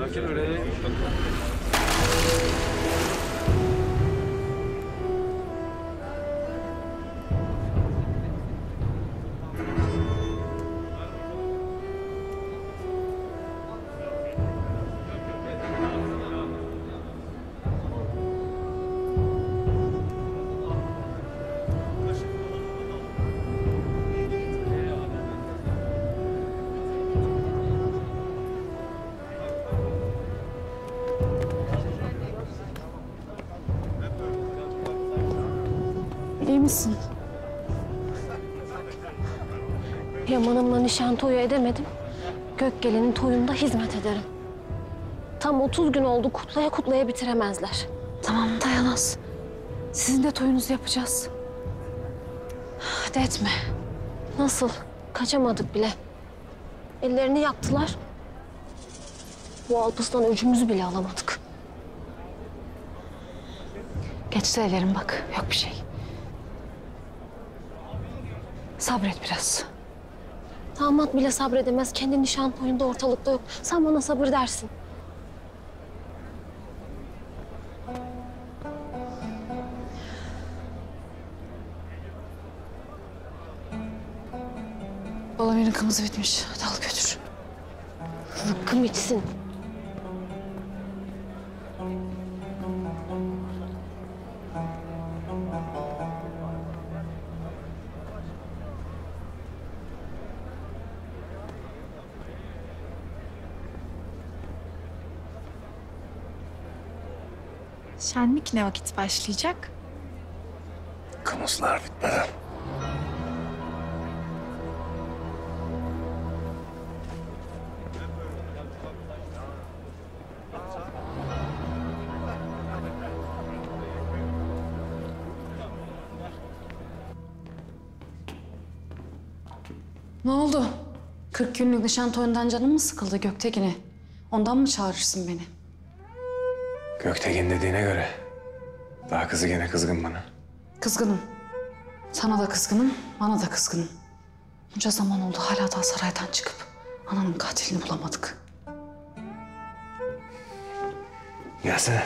İyi misin? Yaman'ımla nişan toyu edemedim. Gökgelen'in toyunda hizmet ederim. Tam 30 gün oldu, kutlaya kutlaya bitiremezler. Tamam dayanaz. Sizin de toyunuzu yapacağız. Hadi etme. Nasıl? Kaçamadık bile. Ellerini yaktılar. Bu Alpıs'tan öcümüzü bile alamadık. Geçti ellerim bak. Yok bir şey. Sabret biraz. Damat bile sabredemez. Kendi nişan toyunda ortalıkta yok. Sen bana sabır dersin. Balamir'in kımızı bitmiş. Hadi al götür. Zıkkım içsin. Şenlik ne vakit başlayacak? Kımızlar bitmeden. Ne oldu? 40 günlük nişan toyundan canın mı sıkıldı Göktekin'e? Ondan mı çağırırsın beni? Göktekin dediğine göre daha kızı gene kızgın bana. Kızgınım. Sana da kızgınım, bana da kızgınım. Bunca zaman oldu hala daha saraydan çıkıp ananın katilini bulamadık. Gelsene.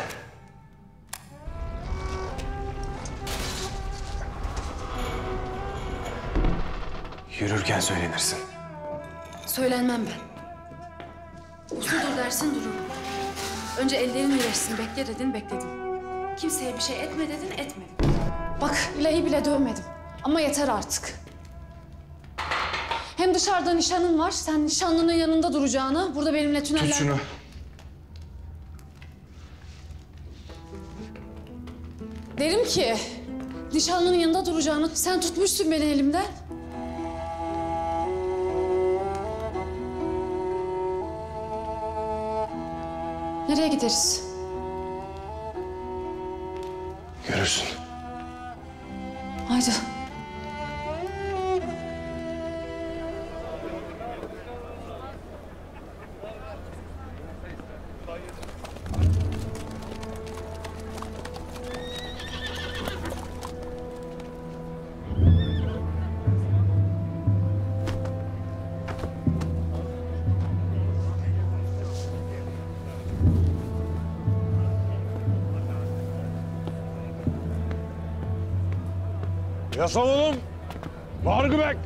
Yürürken söylenirsin. Söylenmem ben. Uslu dur dersin dururum. Önce ellerin iyileşsin, bekle dedin, bekledim. Kimseye bir şey etme dedin, etmedim. Bak, İlahi bile dövmedim. Ama yeter artık. Hem dışarıda nişanın var, sen nişanlının yanında duracağını, burada benimle tüneller... Tut şunu. Derim ki, nişanlının yanında duracağını, sen tutmuşsun beni elimden. Nereye gideriz? Görürsün. Haydi. Yasal oğlum. Vargı bek.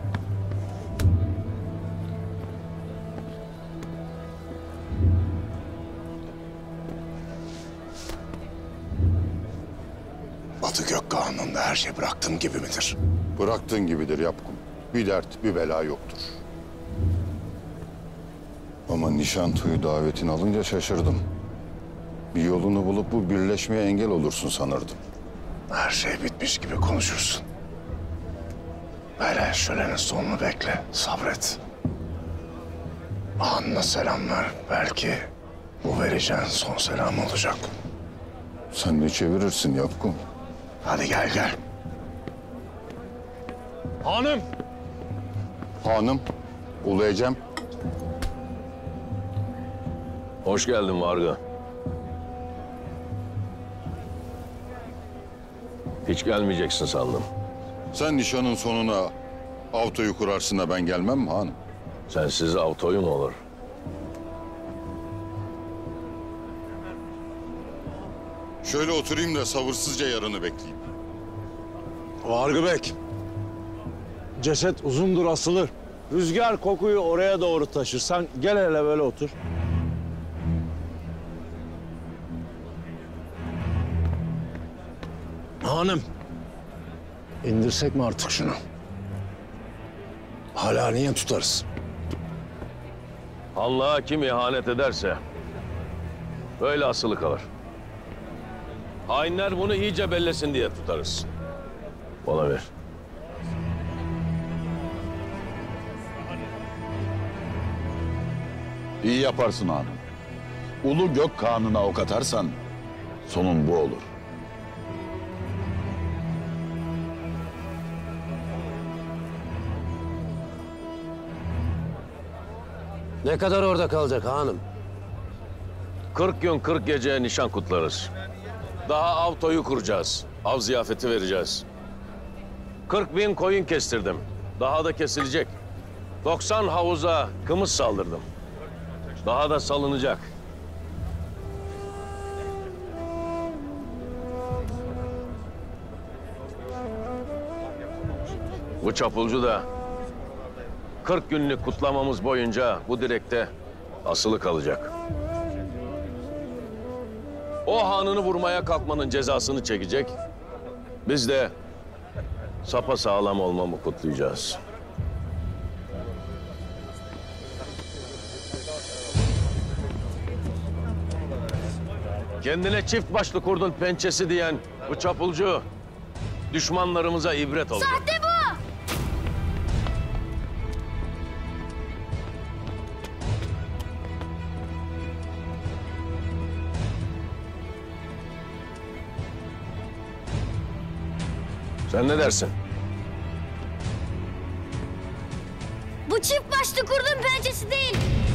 Batı Gökkağan'ında her şey bıraktığım gibi midir? Bıraktığın gibidir Yapkum. Bir dert, bir bela yoktur. Ama nişantoyu davetin alınca şaşırdım. Bir yolunu bulup bu birleşmeye engel olursun sanırdım. Her şey bitmiş gibi konuşursun. Hele şölenin sonunu bekle, sabret. Ağanına selam ver. Belki bu vereceğin son selam olacak. Sen de çevirirsin Yapkum. Hadi gel gel. Hanım. Hanım, Ulu Ecem. Hoş geldin Varga. Hiç gelmeyeceksin sandım. Sen nişanın sonuna avtoyu kurarsın da ben gelmem mi hanım? Sensiz avtoyu mu olur? Şöyle oturayım da sabırsızca yarını bekleyeyim. Vargı Bek. Ceset uzundur asılır. Rüzgar kokuyu oraya doğru taşır. Sen gel hele böyle otur. Hanım. İndirsek mi artık şunu? Hala niye tutarız? Allah'a kim ihanet ederse böyle asılı kalır. Hainler bunu iyice bellesin diye tutarız. Bana ver. İyi yaparsın hanım. Ulu gök kanına ok atarsan sonun bu olur. Ne kadar orada kalacak hanım? 40 gün 40 gece nişan kutlarız. Daha av toyu kuracağız. Av ziyafeti vereceğiz. 40.000 koyun kestirdim. Daha da kesilecek. 90 havuza kımız saldırdım. Daha da salınacak. Bu çapulcu da 40 günlük kutlamamız boyunca bu direkte asılı kalacak. O hanını vurmaya kalkmanın cezasını çekecek. Biz de sapasağlam olmamı kutlayacağız. Kendine çift başlı kurdun pençesi diyen bu çapulcu düşmanlarımıza ibret oldu. Sahte bu! Sen ne dersin? Bu çift başlı kurdun pençesi değil.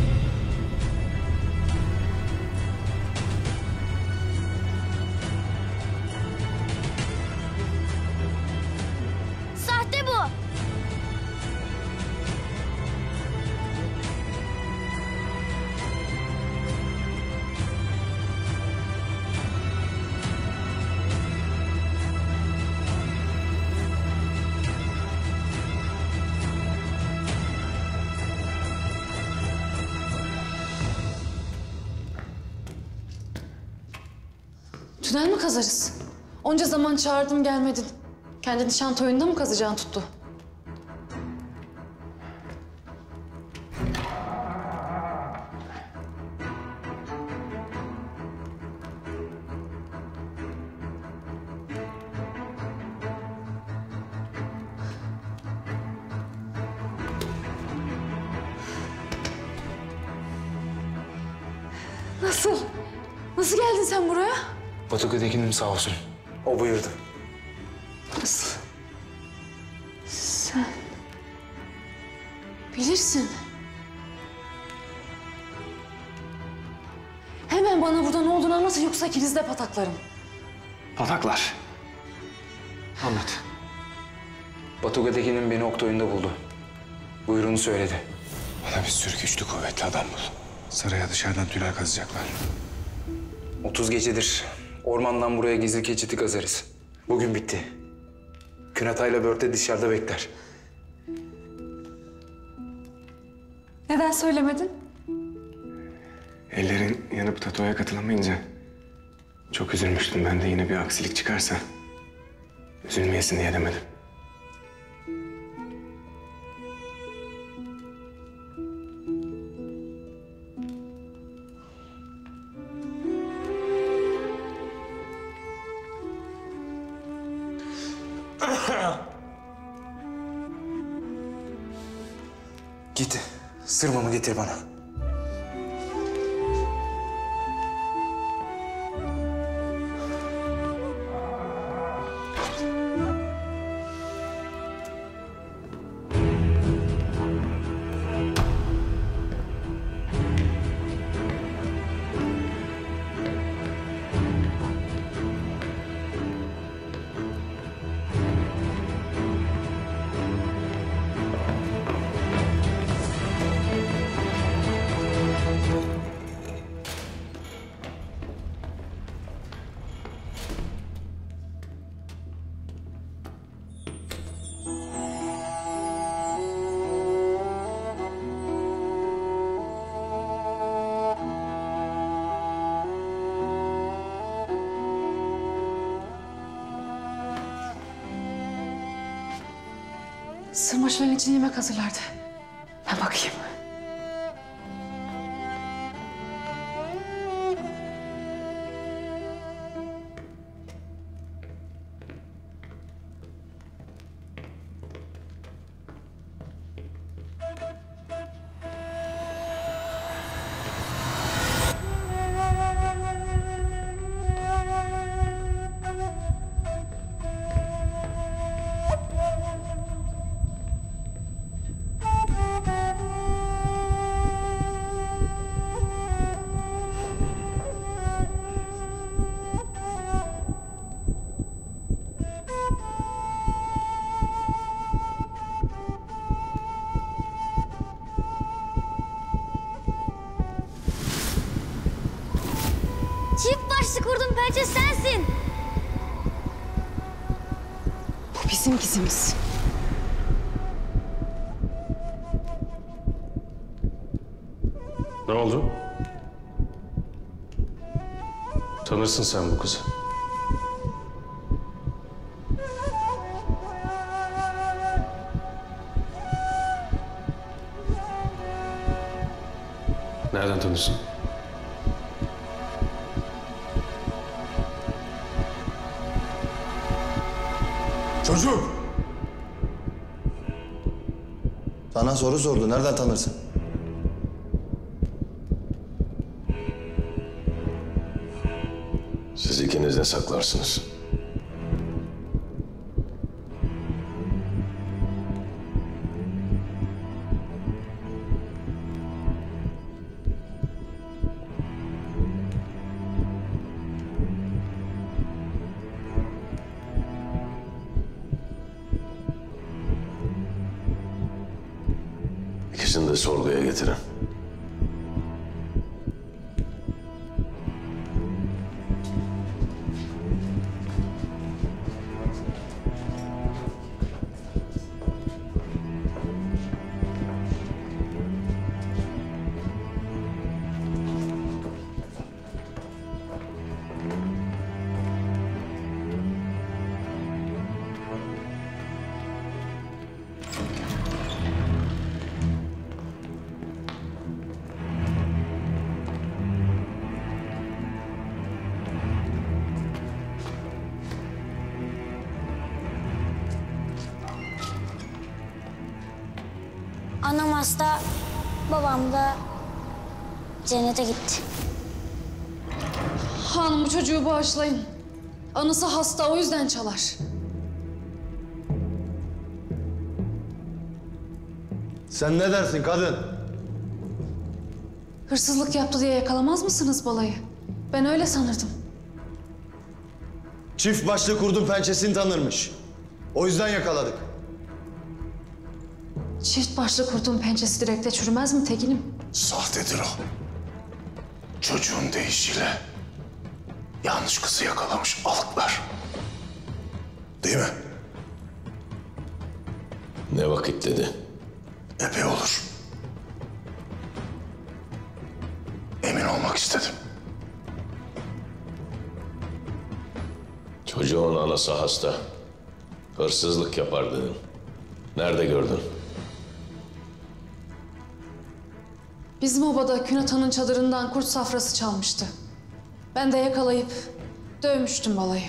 Sahte bu. Tünel mi kazarız? Onca zaman çağırdım gelmedin. Kendi nişan toyunda mı kazacağın tuttu? Nasıl? Nasıl geldin sen buraya? Batu Tekin'im sağ olsun. O buyurdu. Nasıl? Sen... bilirsin. Hemen bana burada ne olduğunu anlat yoksa ikiniz de pataklarım. Pataklar. Anlat. Batu Tekin'im beni Oktoy'unda buldu. Buyruğunu söyledi. Bana bir sürü güçlü kuvvetli adam bul. Saraya dışarıdan tünel kazacaklar. 30 gecedir ormandan buraya gizli geçiti kazarız. Bugün bitti. Künatay'la Börte dışarıda bekler. Neden söylemedin? Ellerin yanıp Tato'ya katılamayınca çok üzülmüştüm. Ben de yine bir aksilik çıkarsa üzülmeyesin diye demedim. Git, sırmamı getir bana. Sırmaşıların için yemek hazırlardı. Ben bakayım. Çift başlı kurdun pençe sensin. Bu bizim gizimiz. Ne oldu? Tanırsın sen bu kızı. Nereden tanırsın? Çocuk! Sana soru sordu. Nereden tanırsın? Siz ikiniz ne saklarsınız? İkisini de sorguya getirin. Anam hasta, babam da cennete gitti. Hanım bu çocuğu bağışlayın. Anası hasta o yüzden çalar. Sen ne dersin kadın? Hırsızlık yaptı diye yakalamaz mısınız balayı? Ben öyle sanırdım. Çift başlı kurdun pençesini tanırmış. O yüzden yakaladık. Çift başlı kurtun pençesi direkte çürümez mi Tekin'im? Sahtedir o. Çocuğun deyişiyle yanlış kızı yakalamış alıklar. Değil mi? Ne vakit dedi? Epey olur. Emin olmak istedim. Çocuğun anası hasta. Hırsızlık yapar dedin. Nerede gördün? Bizim obada Künat Han'ın çadırından kurt safrası çalmıştı. Ben de yakalayıp dövmüştüm balayı.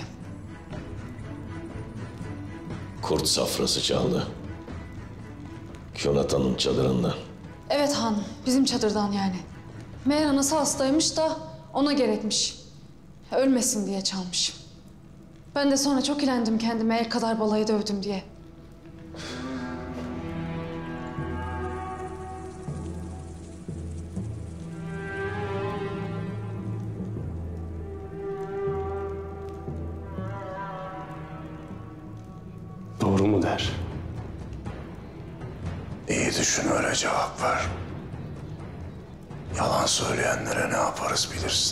Kurt safrası çaldı. Künat'ın çadırından. Evet hanım, bizim çadırdan yani. Meğer anası hastaymış da ona gerekmiş. Ölmesin diye çalmış. Ben de sonra çok ilendim kendime el kadar balayı dövdüm diye. Doğru mu der? İyi düşün öyle cevap ver. Yalan söyleyenlere ne yaparız bilirsin.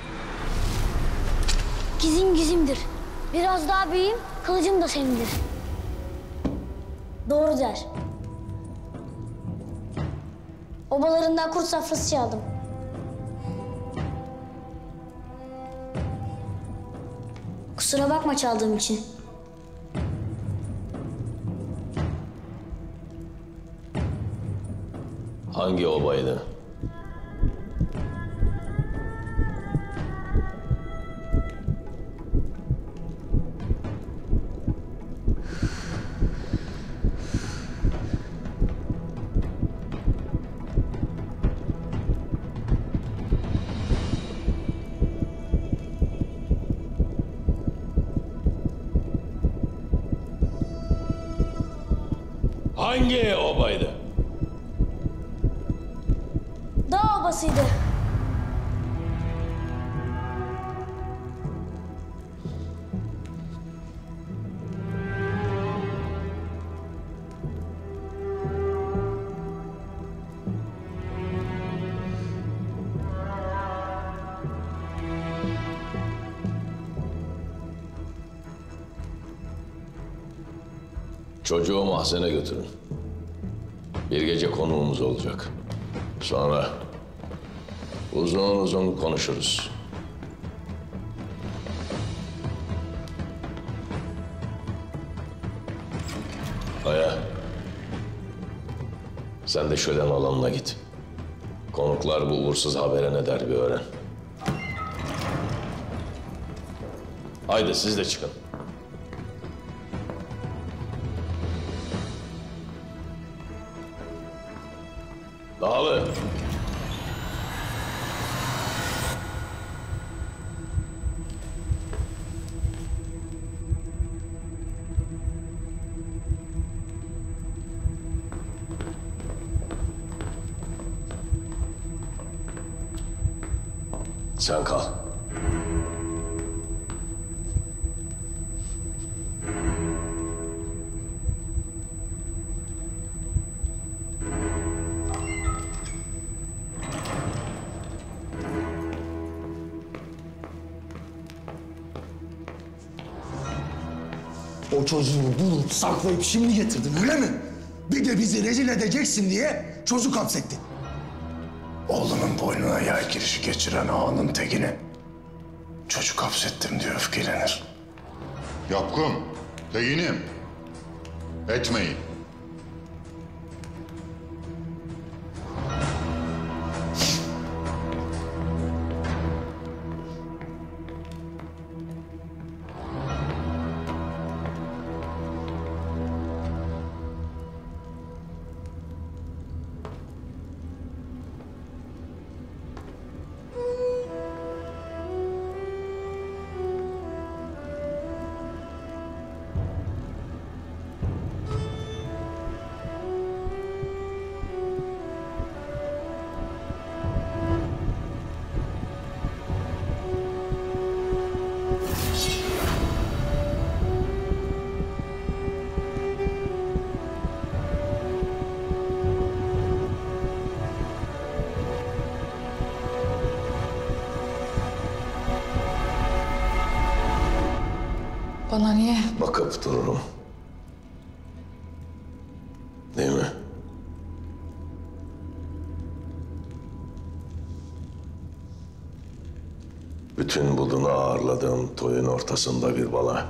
Gizim gizimdir. Biraz daha büyüyeyim, kılıcım da senindir. Doğru der. Obalarından kurt safrası çaldım. Kusura bakma çaldığım için. Hangi obaydı? Hangi obaydı? Dağ obasıydı. Çocuğu mahzene götürün. Bir gece konuğumuz olacak. Sonra uzun uzun konuşuruz. Aya, sen de şölen alanına git. Konuklar bu uğursuz habere ne der bir öğren. Haydi siz de çıkın. Dağılın. Sen kal. O çocuğu bulup saklayıp şimdi getirdin öyle mi? Bir de bizi rezil edeceksin diye çocuk hapsettin. Oğlunun boynuna yay girişi geçiren ağanın tekini çocuk hapsettim diye öfkelenir. Yapkın, teyinim. Etmeyin. Bana niye? Bakıp dururum. Değil mi? Bütün budunu ağırladığım toyun ortasında bir bala.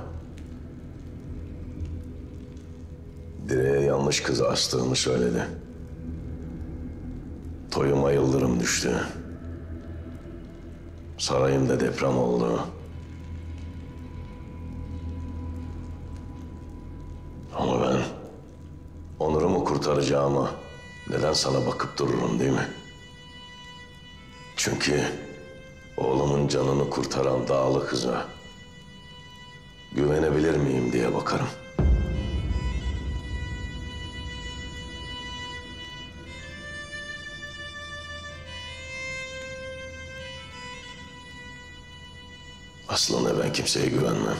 Direğe yanlış kızı astığımı söyledi. Toyuma yıldırım düştü. Sarayımda deprem oldu. Ama ben onurumu kurtaracağıma neden sana bakıp dururum değil mi? Çünkü oğlumun canını kurtaran dağlı kıza güvenebilir miyim diye bakarım. Aslında ben kimseye güvenmem.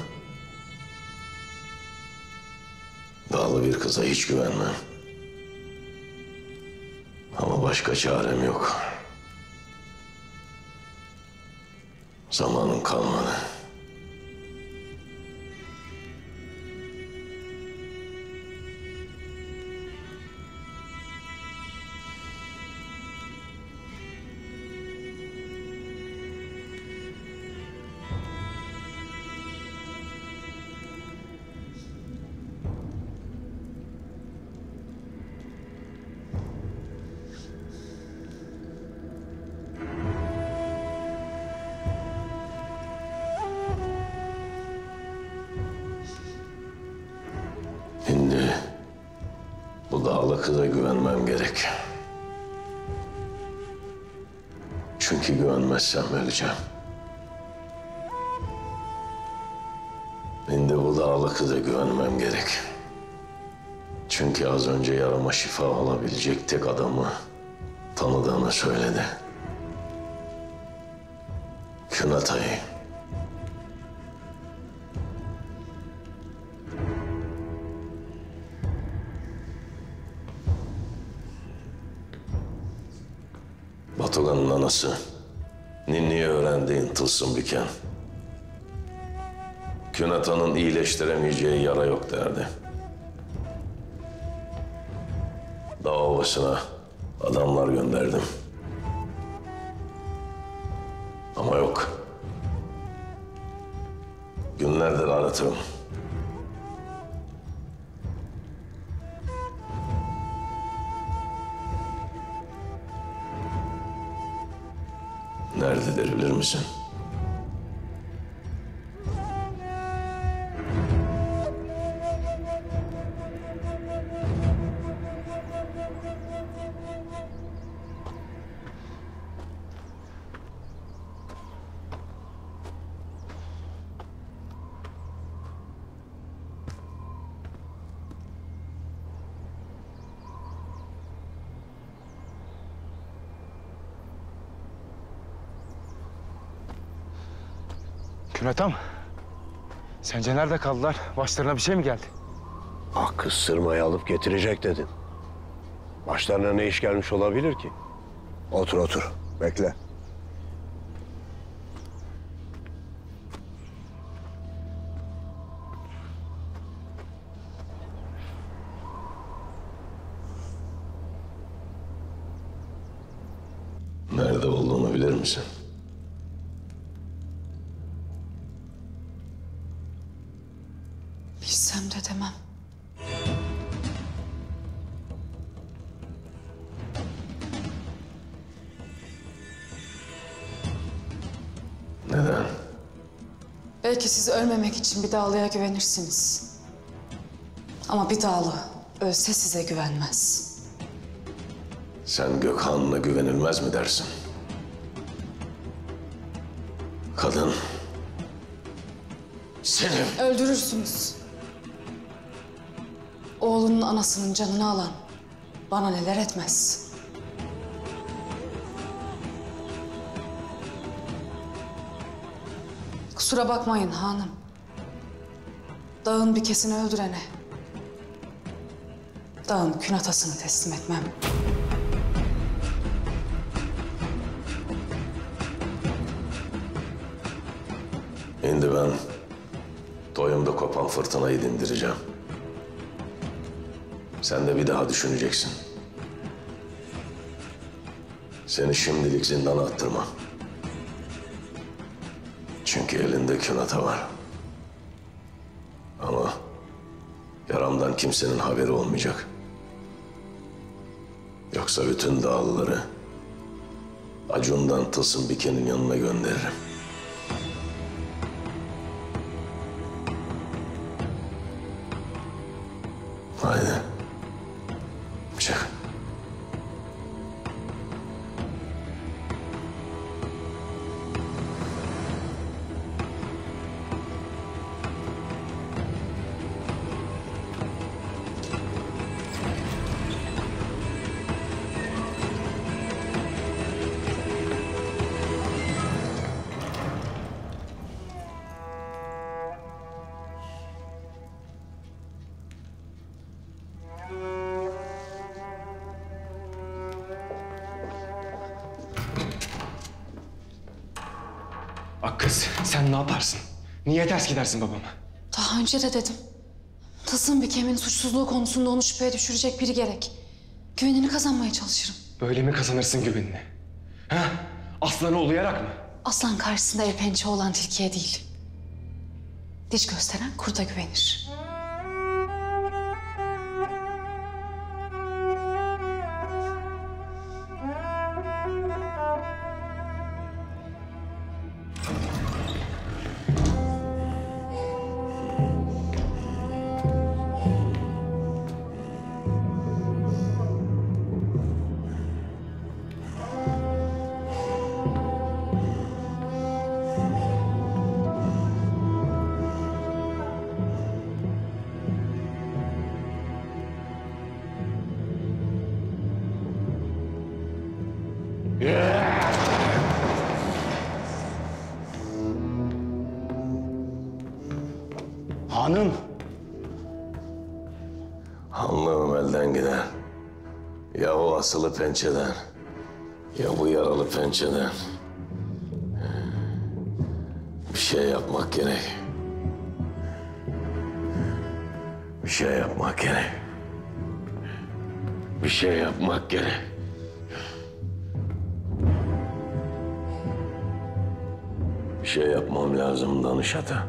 Dağlı bir kıza hiç güvenmem. Ama başka çarem yok. Zamanım kalmadı. kıza güvenmem gerek. Çünkü güvenmezsem öleceğim. Şimdi bu dağlı kıza güvenmem gerek. Çünkü az önce yarama şifa olabilecek tek adamı tanıdığını söyledi. Künatay'ı. Batugan'ın anası, ninniyi öğrendiğin tılsım büken. Künata'nın iyileştiremeyeceği yara yok derdi. Dağ ovasına adamlar gönderdim. Ama yok. Günlerdir aratırım. Nerededir bilir misin? Künatam, sence nerede kaldılar? Başlarına bir şey mi geldi? Ah, kız sırmayı alıp getirecek dedin. Başlarına ne iş gelmiş olabilir ki? Otur otur, bekle. Nerede olduğunu bilir misin? Bilsem de demem. Neden? Belki siz ölmemek için bir dağlıya güvenirsiniz. Ama bir dağlı ölse size güvenmez. Sen Gökhan'ına güvenilmez mi dersin? Kadın seni öldürürsünüz. Oğlunun anasının canını alan bana neler etmez. Kusura bakmayın hanım. Dağın bir kesini öldürene dağın künatasını teslim etmem. Şimdi ben toyumda kopan fırtınayı dindireceğim. Sen de bir daha düşüneceksin. Seni şimdilik zindana attırmam. Çünkü elinde künata var. Ama yaramdan kimsenin haberi olmayacak. Yoksa bütün dağlıları Acun'dan Tılsım Biken'in yanına gönderirim. Haydi. Çık. Bak kız, sen ne yaparsın? Niye ters gidersin babama? Daha önce de dedim. Tılsım Bikem'in suçsuzluğu konusunda onu şüpheye düşürecek biri gerek. Güvenini kazanmaya çalışırım. Böyle mi kazanırsın güvenini? Ha? Aslanı uluyarak mı? Aslan karşısında el pençe olan tilkiye değil. Diş gösteren kurda güvenir. Hanım. Hanlığım elden gider. Ya o asılı pençeden, ya bu yaralı pençeden. Bir şey yapmak gerek. Bir şey yapmak gerek. Bir şey yapmak gerek. Bir şey yapmam lazım Danışat'a.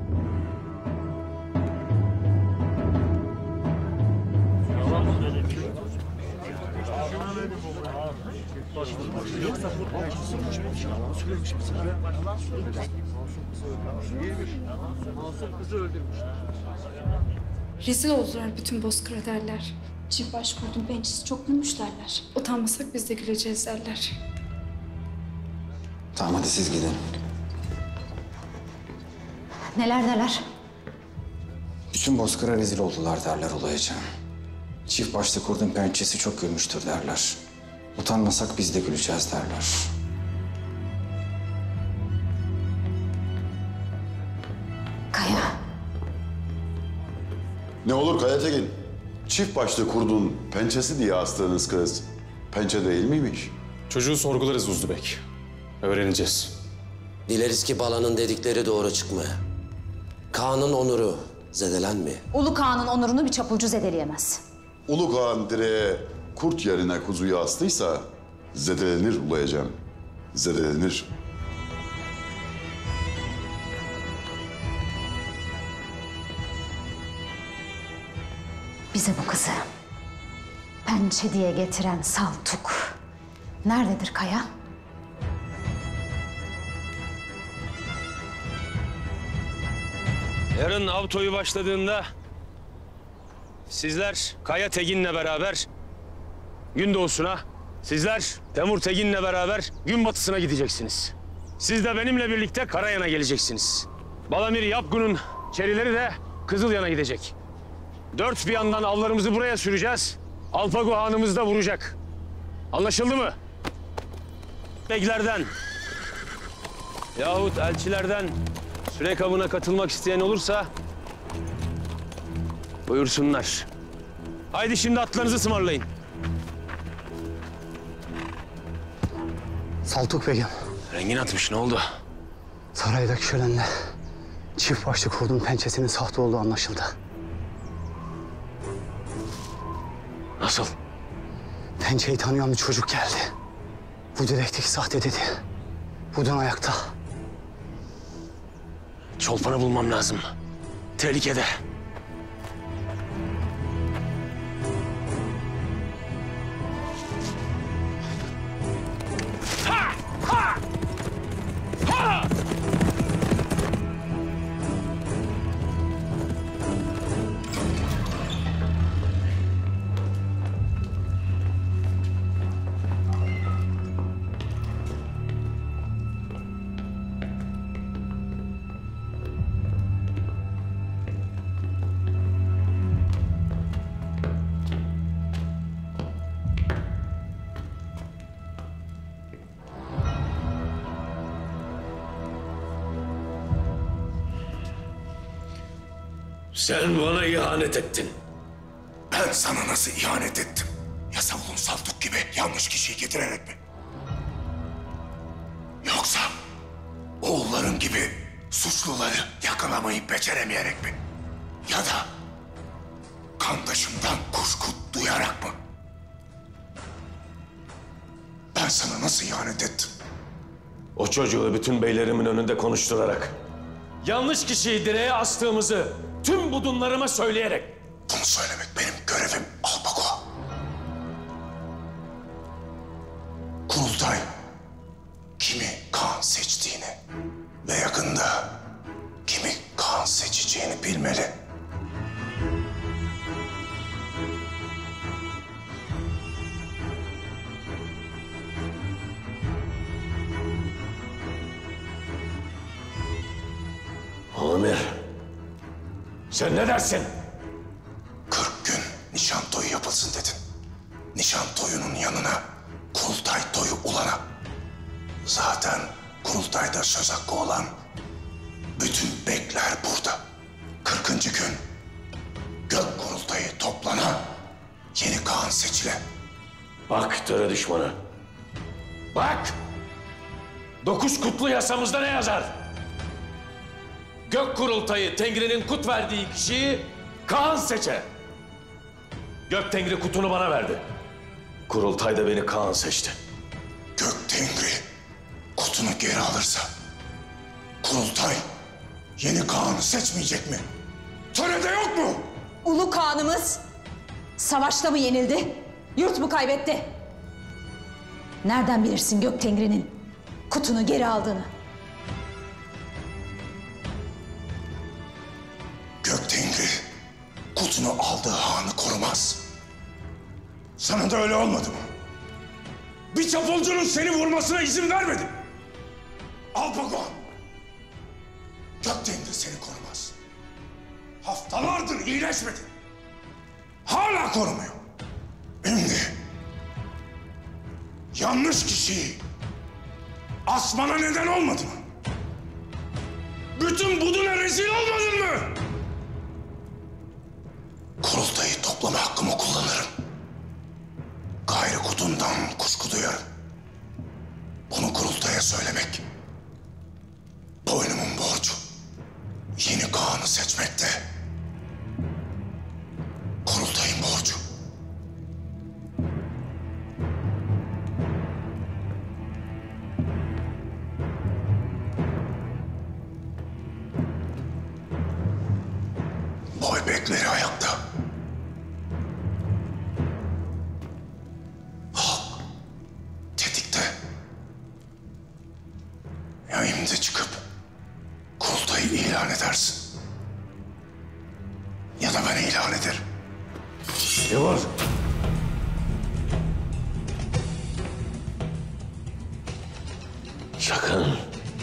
Rezil oldular bütün bozkıra derler. Çift başkurdun pençesi çok gülmüş derler. Utanmasak biz de güleceğiz derler. Tamam hadi siz gidin. Neler? Bütün bozkıra rezil oldular derler olayıca. Çift başlı kurdun pençesi çok gülmüştür derler. Utanmasak biz de güleceğiz derler. Kaya. Ne olur Kaya Tekin? Çift başlı kurdun pençesi diye astığınız kız pençe değil miymiş? Çocuğu sorgularız Uzlu Bek. Öğreneceğiz. Dileriz ki balanın dedikleri doğru çıkmaya. Kaan'ın onuru zedelenmeye. Ulu Kağan'ın onurunu bir çapulcu zedeleyemez. Ulu Kağan direğe kurt yerine kuzuyu astıysa zedelenir ulayacağım. Zedelenir. Bize bu kızı pençe diye getiren Saltuk nerededir Kaya? Yarın av toyu başladığında sizler Kaya Tegin'le beraber gün doğusuna, sizler Temur Tegin'le beraber gün batısına gideceksiniz. Siz de benimle birlikte Karayan'a geleceksiniz. Balamir Yapgun'un çerileri de Kızılyan'a gidecek. Dört bir yandan avlarımızı buraya süreceğiz. Alpago Hanımız da vuracak. Anlaşıldı mı? Beklerden yahut elçilerden Sürek avına katılmak isteyen olursa buyursunlar. Haydi şimdi atlarınızı ısmarlayın. Saltuk Begim. Rengin atmış, ne oldu? Saraydaki şölenle çift başlı kurdun pençesinin sahte olduğu anlaşıldı. Nasıl? Pençeyi tanıyan bir çocuk geldi. Bu direkteki sahte dedi. Budun ayakta. Çolpan'ı bulmam lazım. Tehlikede. Ha! Ha! Ha! Sen bana ihanet ettin. Ben sana nasıl ihanet ettim? Yasavulun Saltuk gibi yanlış kişiyi getirerek mi? Yoksa oğulların gibi suçluları yakalamayı beceremeyerek mi? Ya da kandaşımdan kuşku duyarak mı? Ben sana nasıl ihanet ettim? O çocuğu bütün beylerimin önünde konuşturarak, yanlış kişiyi direğe astığımızı tüm budunlarıma söyleyerek. Bunu söylemek benim görevim Alpago. Kurultay kimi Kaan seçtiğini ve yakında kimi Kaan seçeceğini bilmeli. Amir, sen ne dersin? 40 gün nişan toyu yapılsın dedin. Nişan toyunun yanına Kurultay toyu ulana. Zaten kurultayda söz hakkı olan bütün bekler burada. 40. gün gök kurultayı toplana, yeni Kağan seçile. Bak töre düşmanı. Bak! 9 kutlu yasamızda ne yazar? Gök kurultayı Tengri'nin kut verdiği kişiyi Kağan seçer. Gök Tengri kutunu bana verdi. Kurultayda beni Kağan seçti. Gök Tengri kutunu geri alırsa kurultay yeni Kağan'ı seçmeyecek mi? Törede yok mu? Ulu Kağan'ımız savaşta mı yenildi, yurt mu kaybetti? Nereden bilirsin Gök Tengri'nin kutunu geri aldığını? Gök Tengri kutunu aldığı hanı korumaz. Sana da öyle olmadı mı? Bir çapulcunun seni vurmasına izin vermedim. Alpagon. Gök Tengri seni korumaz. Haftalardır iyileşmedin. Hala korumuyor. Şimdi yanlış kişiyi asmana neden olmadı mı? Bütün buduna rezil olmadın mı? Kurultayı toplama hakkımı kullanırım. Gayrı kutundan kuşku duyarım. Bunu kurultaya söylemek boynumun borcu. Yeni Kağan'ı seçmekte kurultayın borcu. Boy bekleri ayakta. Halk tetikte. Ya şimdi çıkıp kurultayı ilan edersin. Ya da ben ilan ederim. Yavuz. Sakın.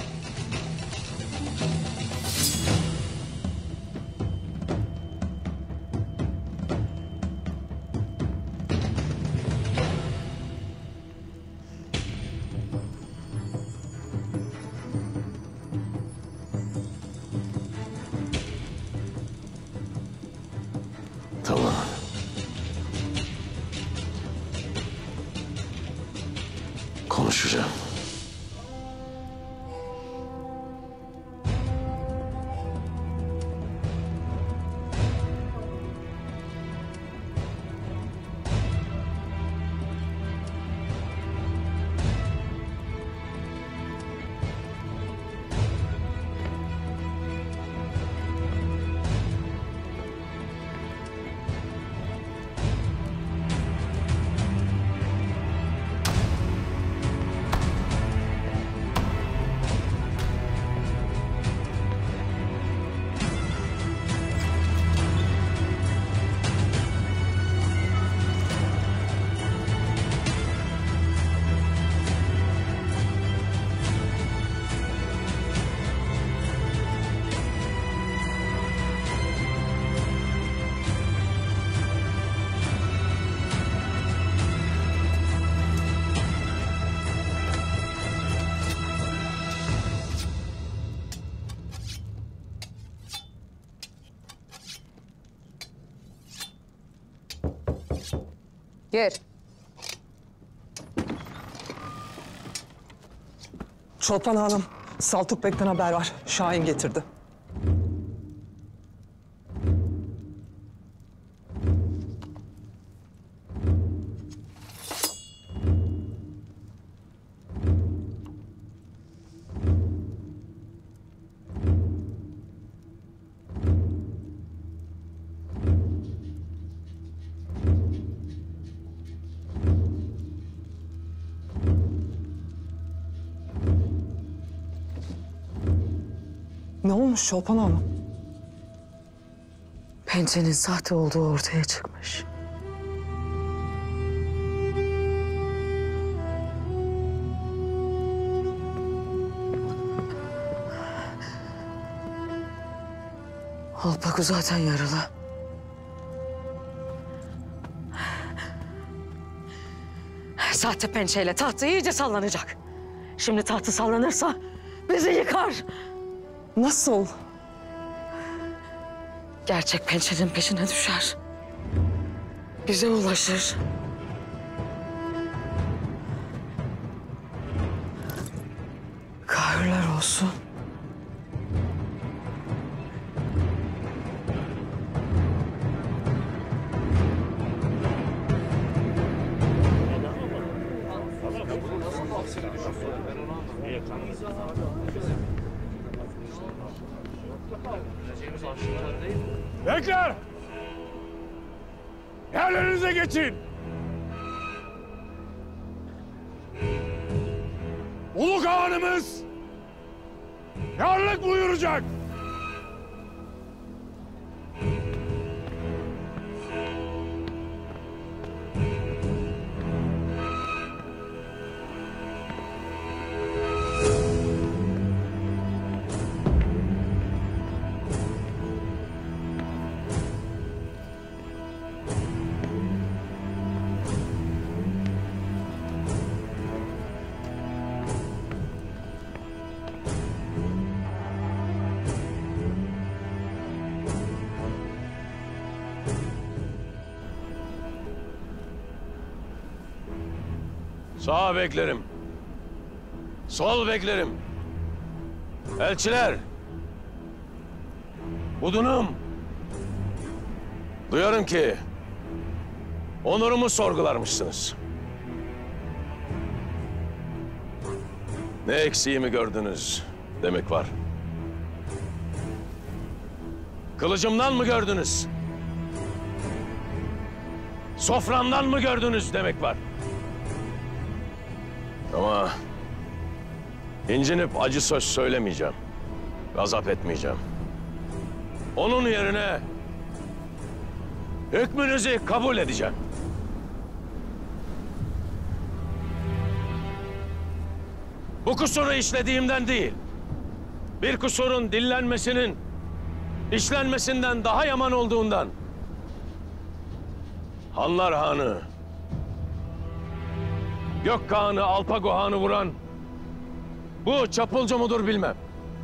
Tamam. Konuşacağım. Gir. Çolpan Hanım, Saltuk Bek'ten haber var. Şahin getirdi. Ne olmuş Çolpan Hanım? Pençenin sahte olduğu ortaya çıkmış. Alpago zaten yaralı. sahte pençeyle tahtı iyice sallanacak. Şimdi tahtı sallanırsa bizi yıkar. Nasıl? Gerçek pençenin peşine düşer. Bize ulaşır. Kahırlar olsun. Bekler! Yerlerinize geçin! Ulu Kağan'ımız yarlık buyuracak! Sağ beklerim. Sol beklerim. Elçiler. Budunum. Duyarım ki onurumu sorgularmışsınız. Ne eksiğimi gördünüz demek var. Kılıcımdan mı gördünüz? Soframdan mı gördünüz demek var. Ama incinip acı söz söylemeyeceğim. Gazap etmeyeceğim. Onun yerine hükmünüzü kabul edeceğim. Bu kusuru işlediğimden değil, bir kusurun dillenmesinin işlenmesinden daha yaman olduğundan Hanlar Hanı, Gök Kağan'ı, Alpago Han'ı vuran bu çapulcu mudur bilmem.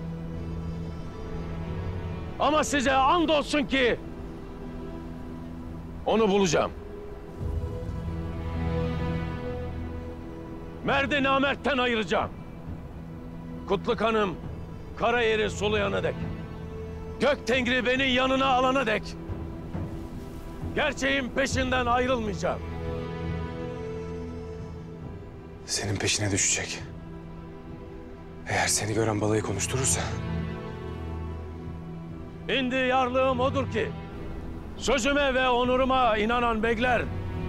Ama size andolsun ki onu bulacağım. Merdi namertten ayıracağım. Kutlu kanım kara yeri sulayana dek, Gök Tengri beni yanına alana dek gerçeğin peşinden ayrılmayacağım. Senin peşine düşecek. Eğer seni gören balayı konuşturursa... Şimdi yarlığım odur ki sözüme ve onuruma inanan beyler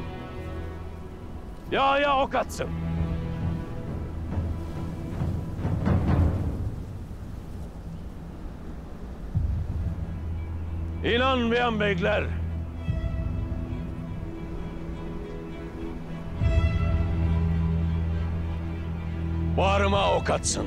yağya ok atsın. İnanmayan beyler bağrıma ok atsın.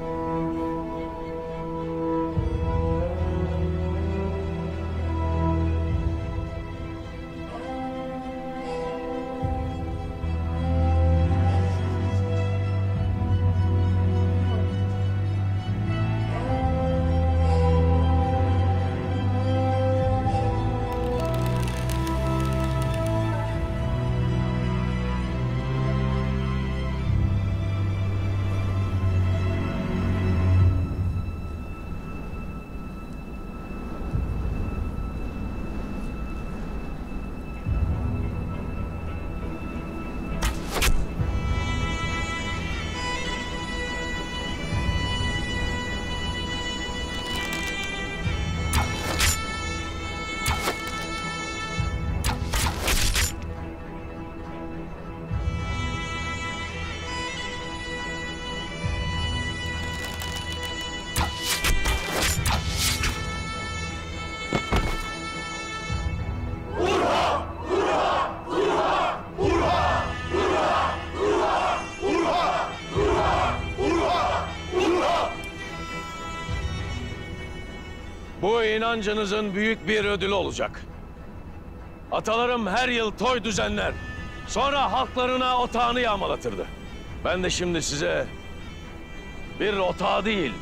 Bu inancınızın büyük bir ödülü olacak. Atalarım her yıl toy düzenler, Sonra halklarına otağını yağmalatırdı. Ben de şimdi size bir otağı değil,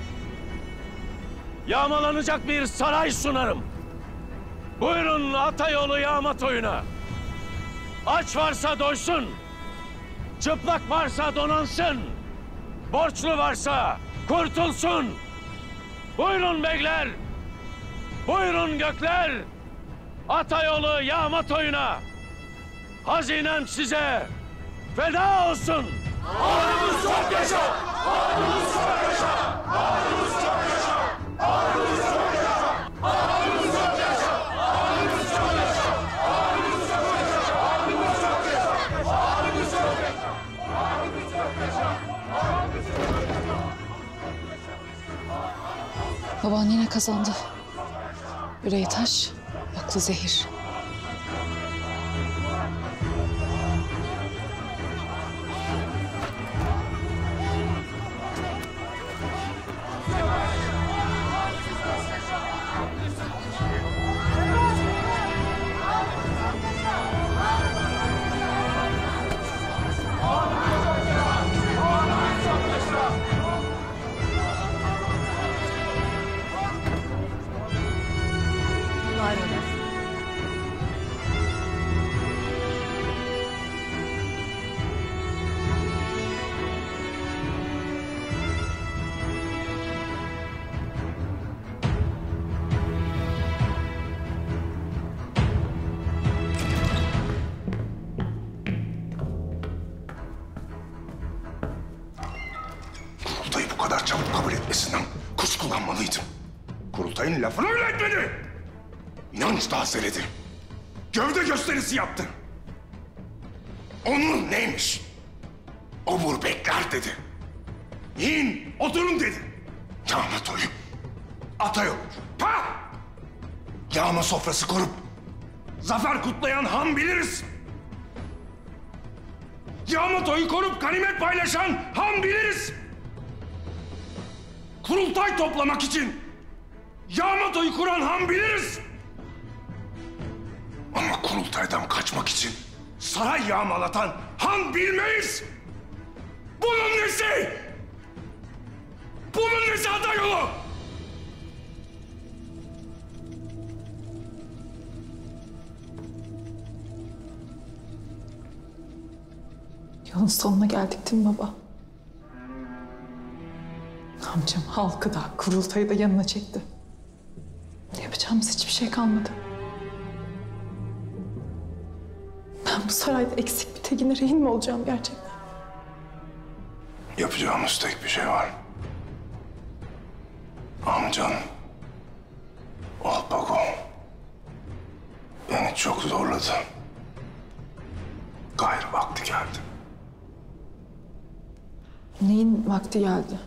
yağmalanacak bir saray sunarım. Buyurun Atayolu yağma toyuna. Aç varsa doysun, çıplak varsa donansın, borçlu varsa kurtulsun. Buyurun beyler, buyurun gökler, Atayolu yağma toyuna. Hazinem size feda olsun. Ağrımız çok yaşa! Ağrımız çok yaşa! Ağrımız çok yaşa! Ağrımız çok yaşa! Ağrımız çok yaşa! Ağrımız çok yaşa! Ağrımız çok yaşa! Ağrımız çok yaşa! Ağrımız çok yaşa! Ağrımız çok yaşa! Ağrımız çok yaşa! Baban yine kazandı. Yüreği taş, aklı zehir. Kurultayı bu kadar çabuk kabul etmesinden kuş kullanmalıydım. Kurultayın lafını bile etmedi. İnanç tazeledi. Gövde gösterisi yaptı. Onur neymiş? Obur bekler dedi. Yiyin, oturun dedi. Yağma toyu, Atayolu. Pa! Yağma sofrası kurup zafer kutlayan han biliriz. Yağma toyu korup ganimet paylaşan han biliriz. Kurultay toplamak için yağma toyu kuran han biliriz. Ama kurultaydan kaçmak için saray yağmalatan han bilmeyiz. Bunun nesi? Bunun nesi Atayolu? Yolun sonuna geldik değil mi baba? Amcam halkı da kurultayı da yanına çekti. Yapacağımız hiçbir şey kalmadı. Ben bu sarayda eksik bir Tegin'e rehin mi olacağım gerçekten? Yapacağımız tek bir şey var. Amcan, Alpago beni çok zorladı. Gayrı vakti geldi. Neyin vakti geldi?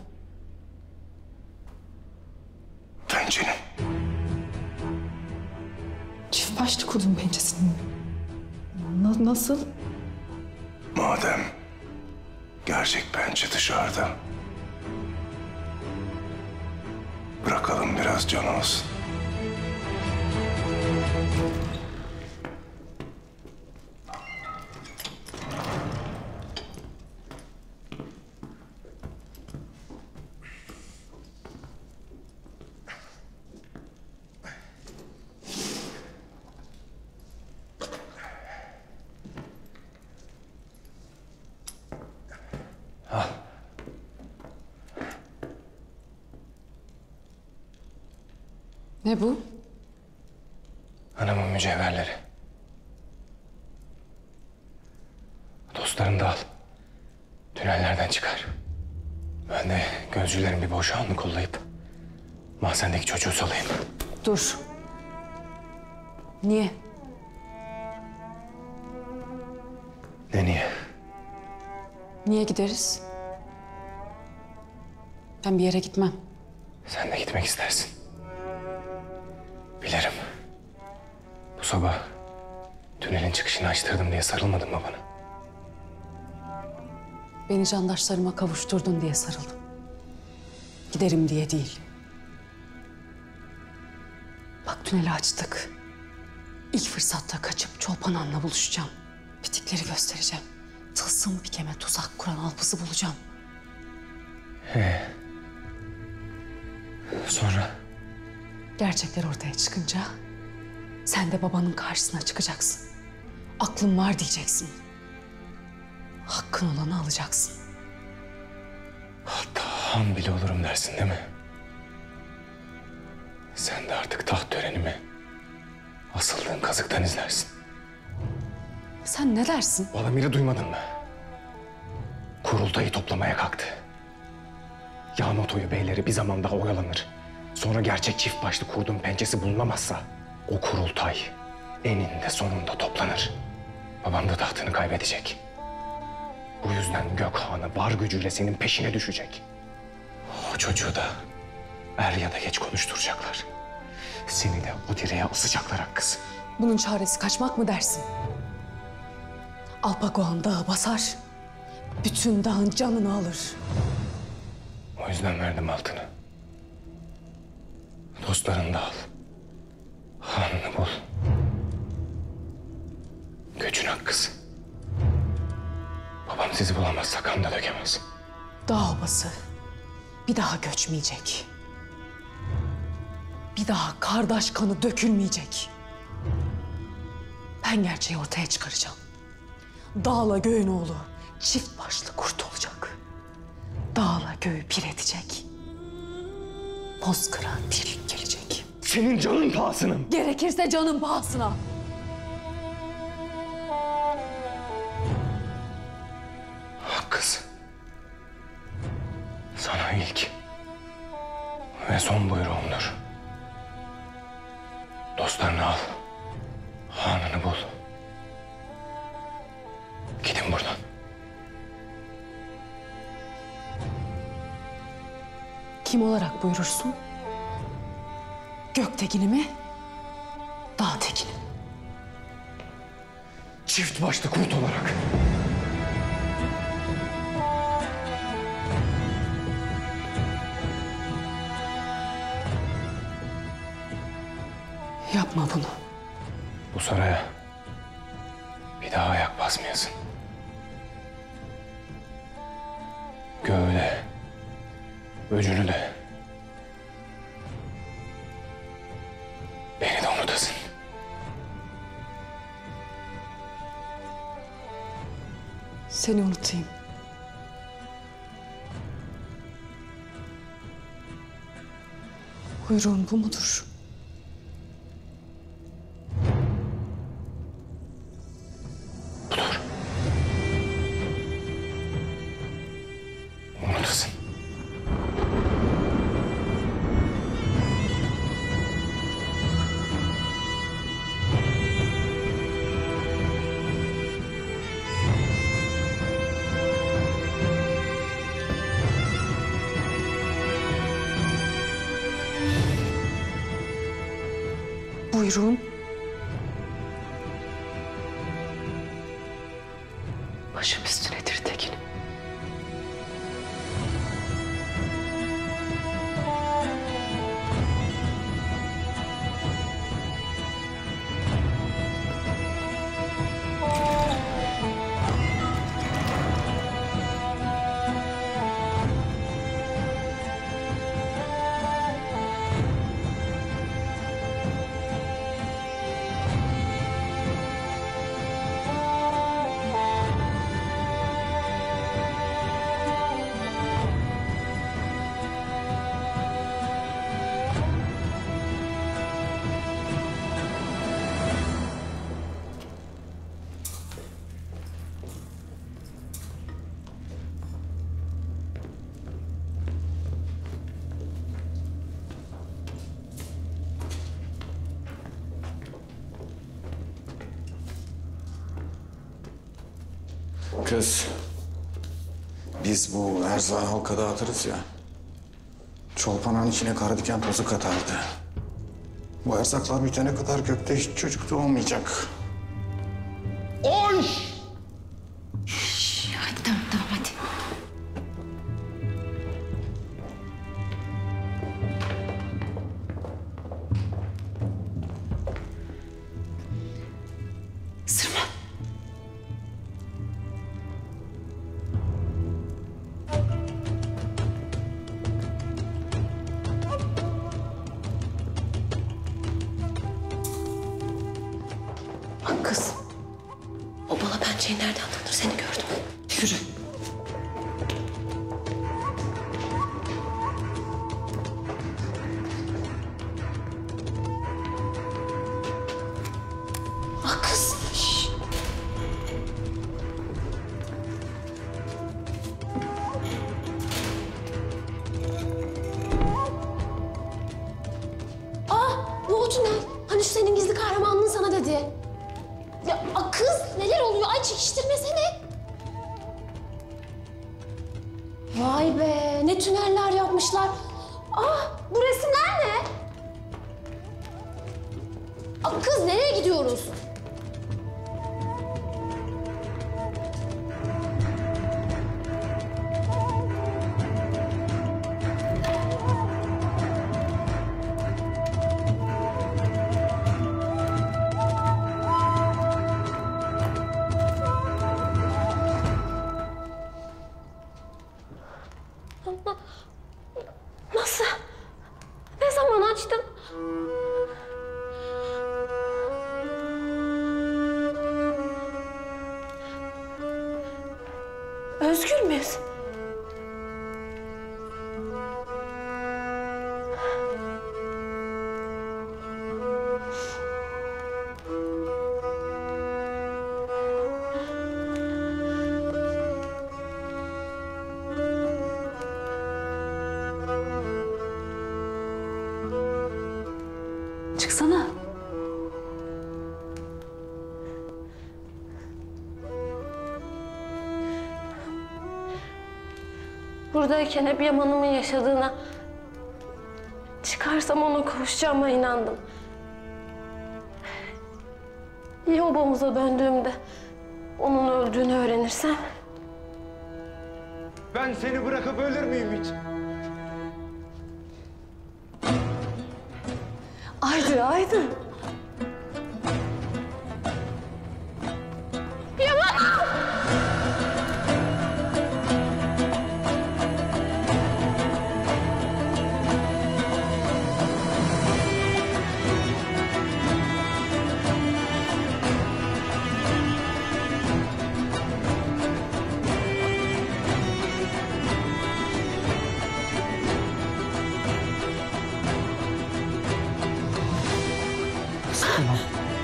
Pençenin. Çift başlı kurdun pençesini. Nasıl? Madem gerçek pençe dışarıda, bırakalım biraz canımız. Al. Ne bu? Anamın mücevherleri. Dostlarını da al. Tünellerden çıkar. Ben de gözcülerin bir boşağını kollayıp mahzendeki çocuğu salayım. Dur. Niye? Ne niye? Niye gideriz? Ben bir yere gitmem. Sen de gitmek istersin. Bilirim. Bu sabah tünelin çıkışını açtırdım diye sarılmadın mı bana? Beni candaşlarıma kavuşturdun diye sarıldım. Giderim diye değil. Bak tüneli açtık. İlk fırsatta kaçıp Çolpan Han'la buluşacağım. Bitikleri göstereceğim. Tılsım Bikem'e tuzak kuran Alpız'ı bulacağım. Sonra? Gerçekler ortaya çıkınca sen de babanın karşısına çıkacaksın. Aklım var diyeceksin. Hakkın olanı alacaksın. Hatta han bile olurum dersin değil mi? Sen de artık taht törenimi asıldığın kazıktan izlersin. Sen ne dersin? Balamir'i duymadın mı? Kurultayı toplamaya kalktı. Yağmatoyu beyleri bir zaman daha oyalanır. Sonra gerçek çift başlı kurdun pençesi bulunamazsa o kurultay eninde sonunda toplanır. Babam da tahtını kaybedecek. Bu yüzden Gökhan'ı var gücüyle senin peşine düşecek. O çocuğu da er ya da geç konuşturacaklar. Seni de o direğe asacaklar Hakkız. Bunun çaresi kaçmak mı dersin? Alpagoğan dağı basar, bütün dağın canını alır. O yüzden verdim altını. Dostlarını da al. Hanını bul. Göçün Hakkız. Babam sizi bulamazsa kan da dökemez. Dağ obası bir daha göçmeyecek. Bir daha kardeş kanı dökülmeyecek. Ben gerçeği ortaya çıkaracağım. Dağla göğün oğlu çift başlı kurt olacak. Dağla göğü bir edecek. Bozkır'a dirlik gelecek. Senin canın pahasına mı? Gerekirse canın pahasına. Hakkız. Sana ilk ve son buyruğumdur. Dostlarını al. Hanını bul. Gidin buradan. Kim olarak buyurursun? Göktekin'i mi? Dağtekin'i mi? Çift başlı kurt olarak. Yapma bunu. Bu saraya bir daha ayak basmayasın. Göğü de, öcünü de, beni de unutasın. Seni unutayım. Buyruğun bu mudur? Unutasın. Buyruğun başım üstünedir Tekin. Kız, biz bu erzağı halka dağıtırız ya. Çolpanağın içine kara diken tozu katardı. Bu erzaklar bitene kadar gökte hiç çocuk doğmayacak. Oy! Hadi tamam hadi. Sırma. Kız, o bala pençeyi nereden tanır? Seni gördüm. Yürü. Ah kız. Şş. Bu o tünel. Hani şu senin gizli kahramanlığın sana dedi. Ya kız neler oluyor? Ay çekiştirmesene. Vay be ne tüneller yapmışlar. Bu resimler ne? Kız nereye gidiyoruz? Nasıl? Ne zaman açtın? Özgür müyüz? Çıksana. Buradayken hep Yaman'ımın yaşadığına, çıkarsam ona kavuşacağıma inandım. Ya obamıza döndüğümde onun öldüğünü öğrenirsem? Ben seni bırakıp ölür müyüm hiç? Aydın. Yaman! Tamam.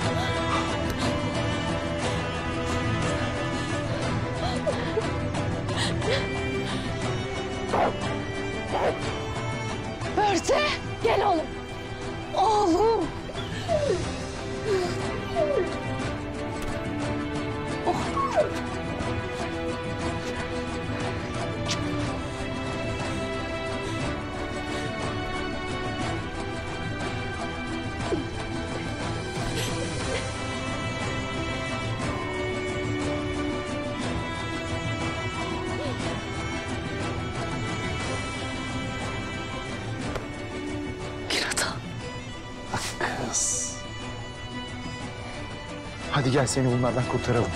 Börte, gel oğlum. Oğlum. Kız. Hadi gel seni bunlardan kurtaralım.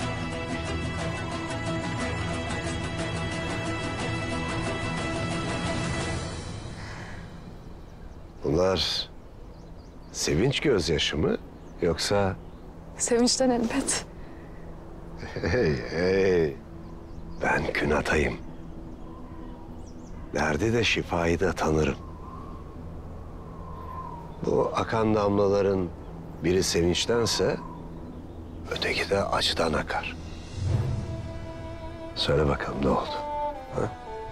Bunlar sevinç gözyaşı mı yoksa... Sevinçten elbet. Hey. Ben Künatay'ım. Derdi de şifayı da tanırım. Bu akan damlaların biri sevinçtense öteki de acıdan akar. Söyle bakalım ne oldu? Ha?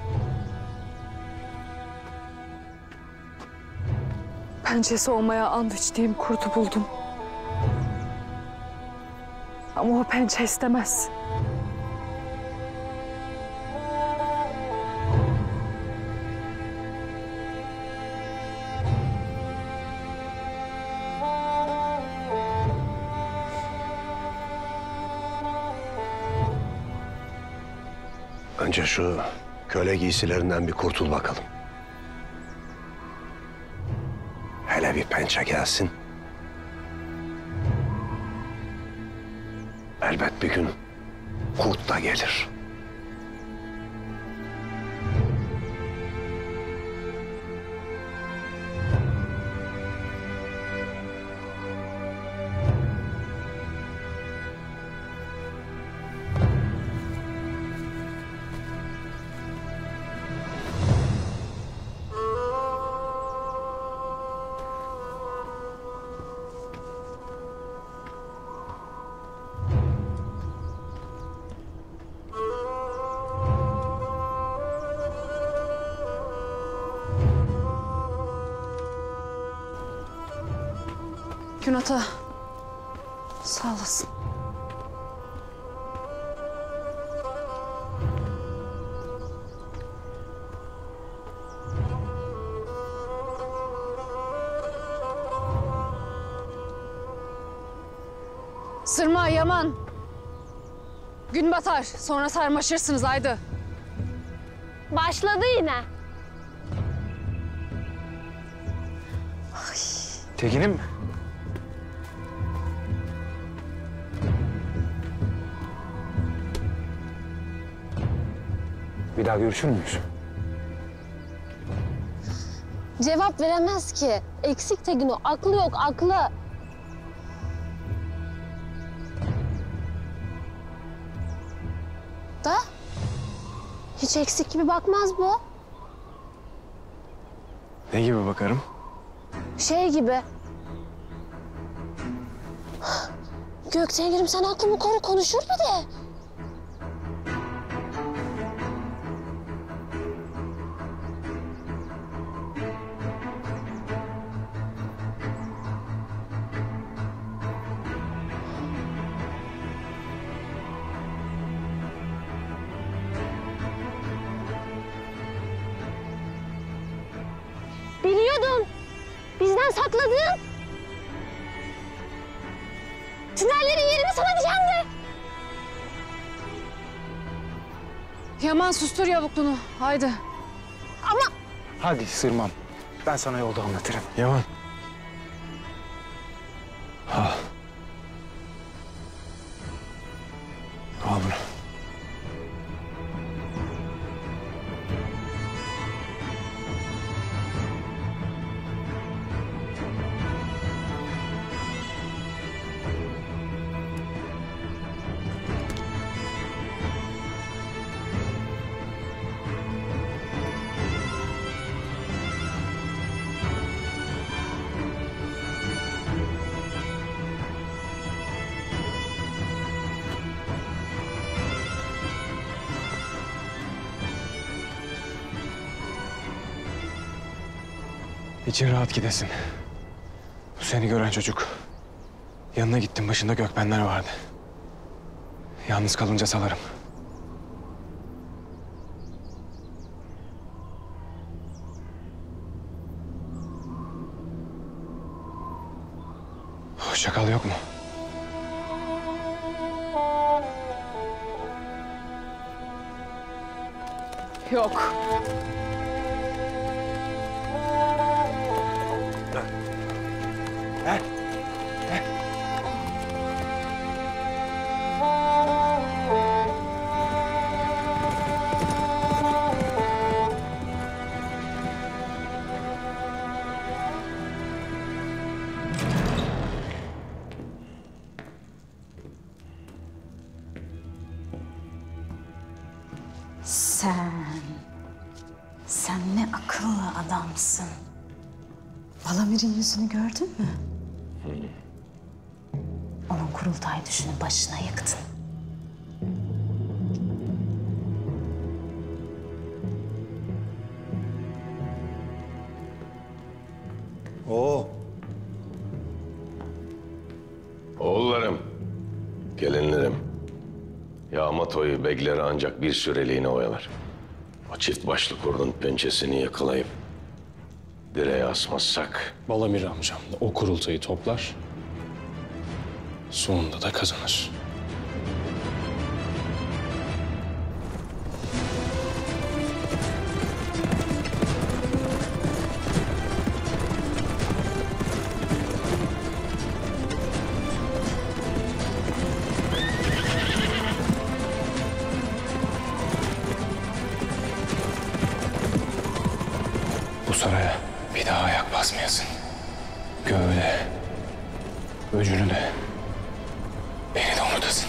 Pençesi olmaya and içtiğim kurdu buldum. Ama o pençe istemez. Önce şu köle giysilerinden bir kurtul bakalım. Hele bir pençe gelsin. Elbet bir gün kurt da gelir. Gün ata. Sağ olasın. Sırma, Yaman. Gün batar. Sonra sarmaşırsınız haydi. Başladı yine. Tekin'im. Bir daha görüşür müyüz? Cevap veremez ki. Eksik Tekin o. Aklı yok, aklı. Da hiç eksik gibi bakmaz bu. Ne gibi bakarım? Şey gibi. Göktengrim sen aklımı koru, konuşur bir de. Biliyordum. Bizden sakladın. Tünellerin yerini sana diyeceğim de. Yaman sustur yavuklunu. Haydi. Ama... Hadi Sırmam. Ben sana yolda anlatırım. Yaman. Al. Al bunu. İçin rahat gidesin. Bu seni gören çocuk. Yanına gittim, başında gökbenler vardı. Yalnız kalınca salarım. Hoşça kal yok mu? Yok. Sen ne akıllı adamsın. Balamir'in yüzünü gördün mü? Onun kurultay düşünü başına yıktın. Oğullarım, gelinlerim. Yağmatoyu begleri ancak bir süreliğine oyalar. O çift başlı kurdun pençesini yakalayıp direğe asmazsak... Balamir amcam da o kurultayı toplar, sonunda da kazanır. Bu saraya bir daha ayak basmayasın. Göğü öcünü de, beni de unutasın.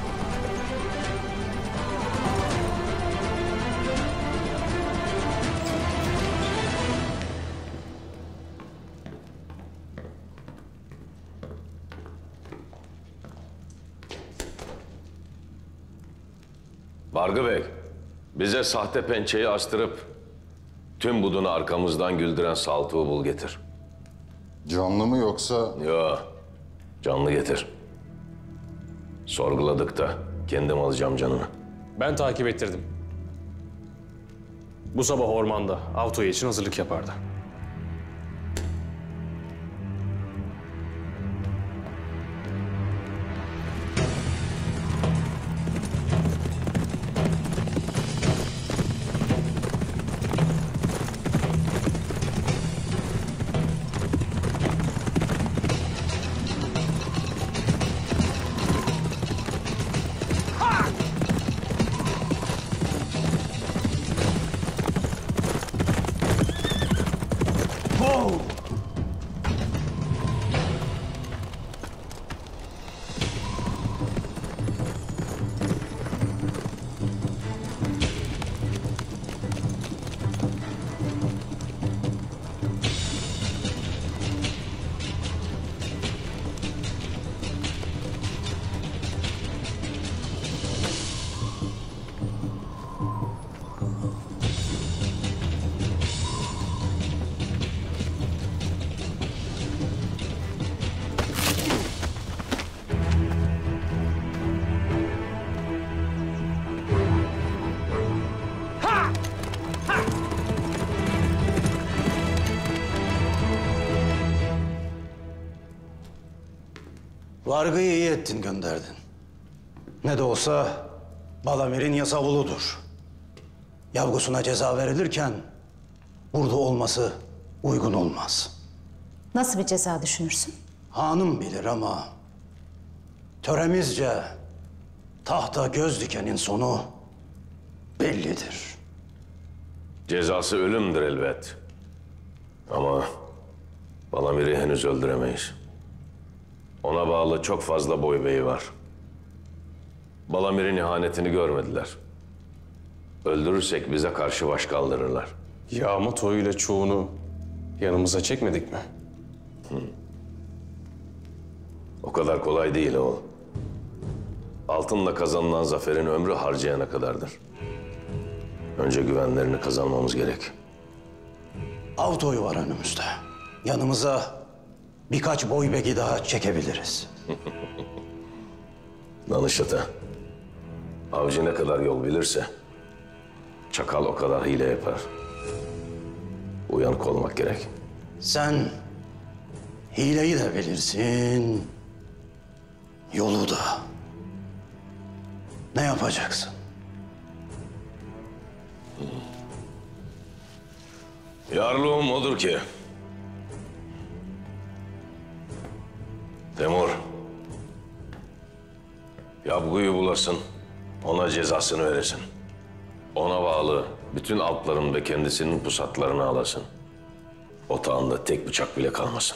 Bargı Bey, bize sahte pençeyi astırıp tüm budunu arkamızdan güldüren Saltuk'u bul getir. Canlı mı yoksa? Yok. Canlı getir. Sorguladık da kendim alacağım canını. Ben takip ettirdim. Bu sabah ormanda av toyu için hazırlık yapardı. Vargıyı iyi ettin, gönderdin. Ne de olsa Balamir'in yasavuludur. Yavgusuna ceza verilirken burada olması uygun olmaz. Nasıl bir ceza düşünürsün? Hanım bilir ama töremizce tahta göz dikenin sonu bellidir. Cezası ölümdür elbet. Ama Balamir'i henüz öldüremeyiz. Ona bağlı çok fazla boybeyi var. Balamir'in ihanetini görmediler. Öldürürsek bize karşı baş kaldırırlar. Yağma toyuyla çoğunu yanımıza çekmedik mi? O kadar kolay değil oğul. Altınla kazanılan zaferin ömrü harcayana kadardır. Önce güvenlerini kazanmamız gerek. Av toyu var önümüzde. Yanımıza birkaç boybegi daha çekebiliriz. Danışata. Avcı ne kadar yol bilirse çakal o kadar hile yapar. Uyanık olmak gerek. Sen hileyi de bilirsin, yolu da. Ne yapacaksın? Yarlığım odur ki Temur Yabgu'yu bulasın, ona cezasını veresin. Ona bağlı bütün altların ve kendisinin pusatlarını alasın. Otağında tek bıçak bile kalmasın.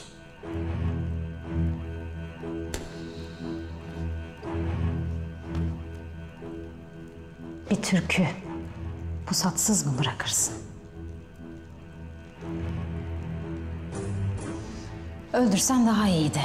Bir türkü pusatsız mı bırakırsın? Öldürsen daha iyiydi.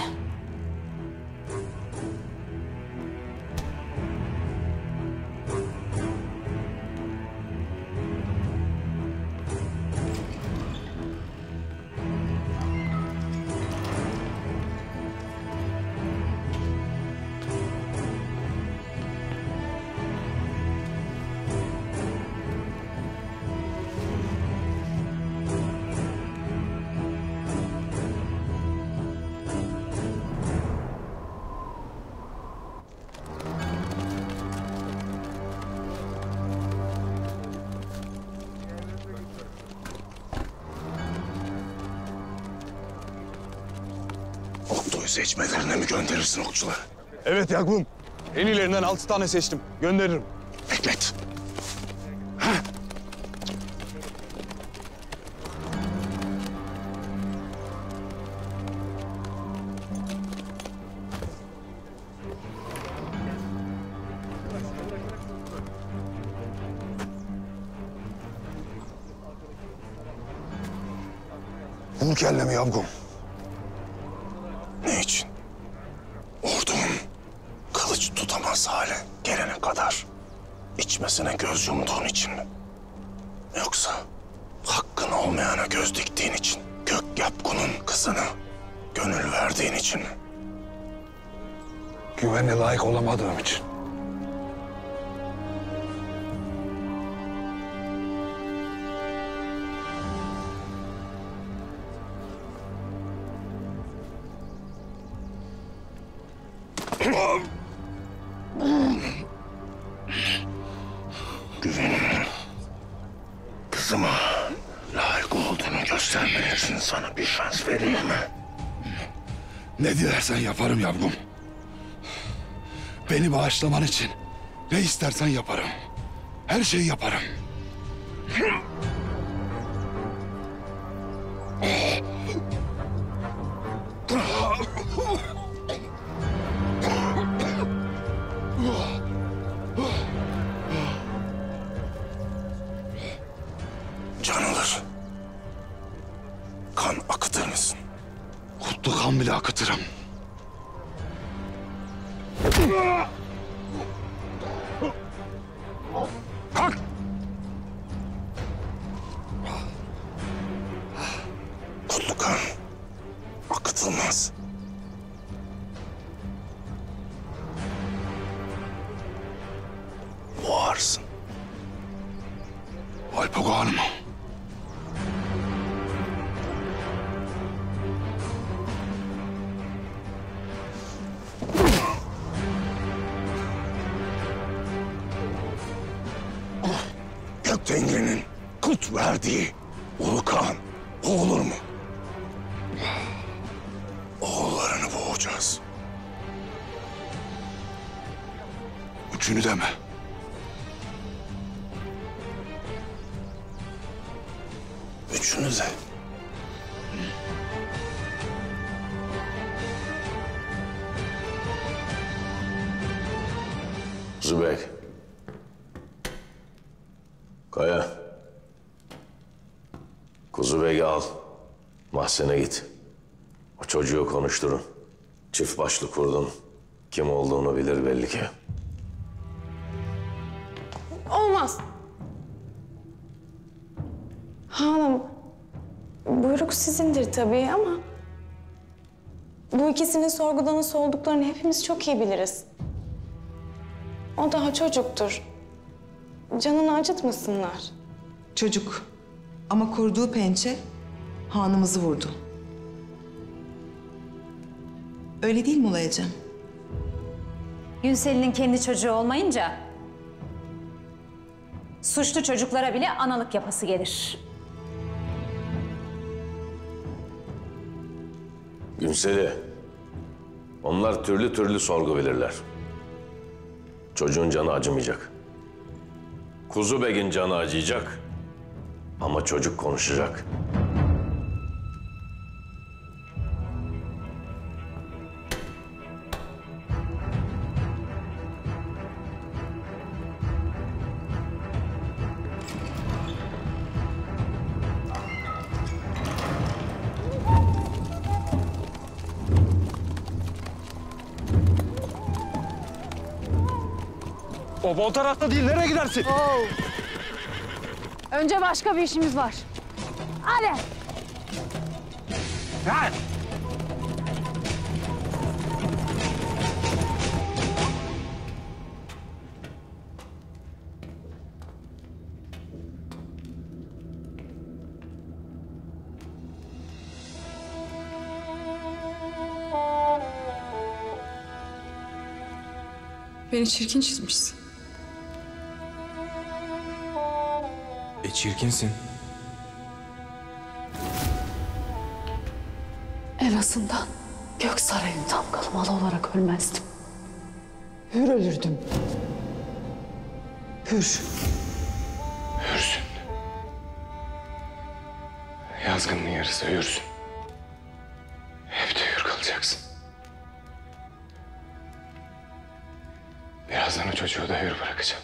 Oktoyu seçmelerine mi gönderirsin okçuları? Evet Yakup'um. En ilerinden 6 tane seçtim. Gönderirim. Beklet. Bunu kelleme Yakup'um. Ne için? Ordumun kılıç tutamaz hale gelene kadar içmesine göz yumduğun için mi? Yoksa hakkın olmayana göz diktiğin için, Gökyapku'nun kızına gönül verdiğin için mi? Güvenine layık olamadığım için. Güvenime, kızıma layık olduğunu göstermen için sana bir şans vereyim mi? Ne dilersen yaparım yavrum. Beni bağışlaman için ne istersen yaparım. Her şeyi yaparım. Can alır. Kan akıtır mısın? Kutlu kan bile akıtırım. Kalk! Kutlu kan akıtılmaz. Boğarsın. Alpago Hanım. Göktengri'nin kut verdiği ulu kan o olur mu? Oğullarını boğacağız. Üçünü deme. Üçünü de. Zübeyk. Kaya. Kuzu Bey'i al. Mahzene git. O çocuğu konuşturun. Çift başlı kurdun. Kim olduğunu bilir belli ki. Olmaz. Hanım, buyruk sizindir tabii ama... ...bu ikisinin sorguda nasıl olduklarını hepimiz çok iyi biliriz. O daha çocuktur. Canını acıtmasınlar. Çocuk ama kurduğu pençe hanımızı vurdu. Öyle değil mi Ulayacığım? Günsel'in kendi çocuğu olmayınca... ...suçlu çocuklara bile analık yapası gelir. Günsel'i. Onlar türlü türlü sorgu bilirler. Çocuğun canı acımayacak. Kuzu Beg'in canı acıyacak. Ama çocuk konuşacak. O bol tarafta değil, nereye gidersin? Önce başka bir işimiz var. Hadi. Ha! Beni çirkin çizmişsin. Çirkinsin. En azından Göksaray'ın damgalı malı olarak ölmezdim. Hür ölürdüm. Hür. Hürsün. Yazgının yarısı hürsün. Hep de hür kalacaksın. Birazdan o çocuğu da hür bırakacağım.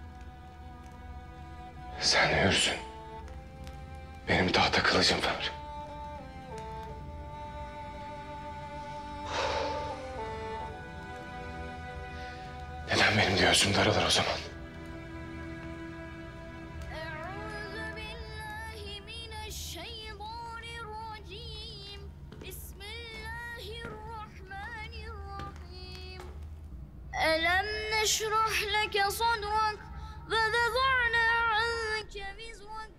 Sen hürsün. Benim tahta kılıcım var. Neden benim göğsüm daralır o zaman? نشرح لك صدرك ووضعنا عنك وزرك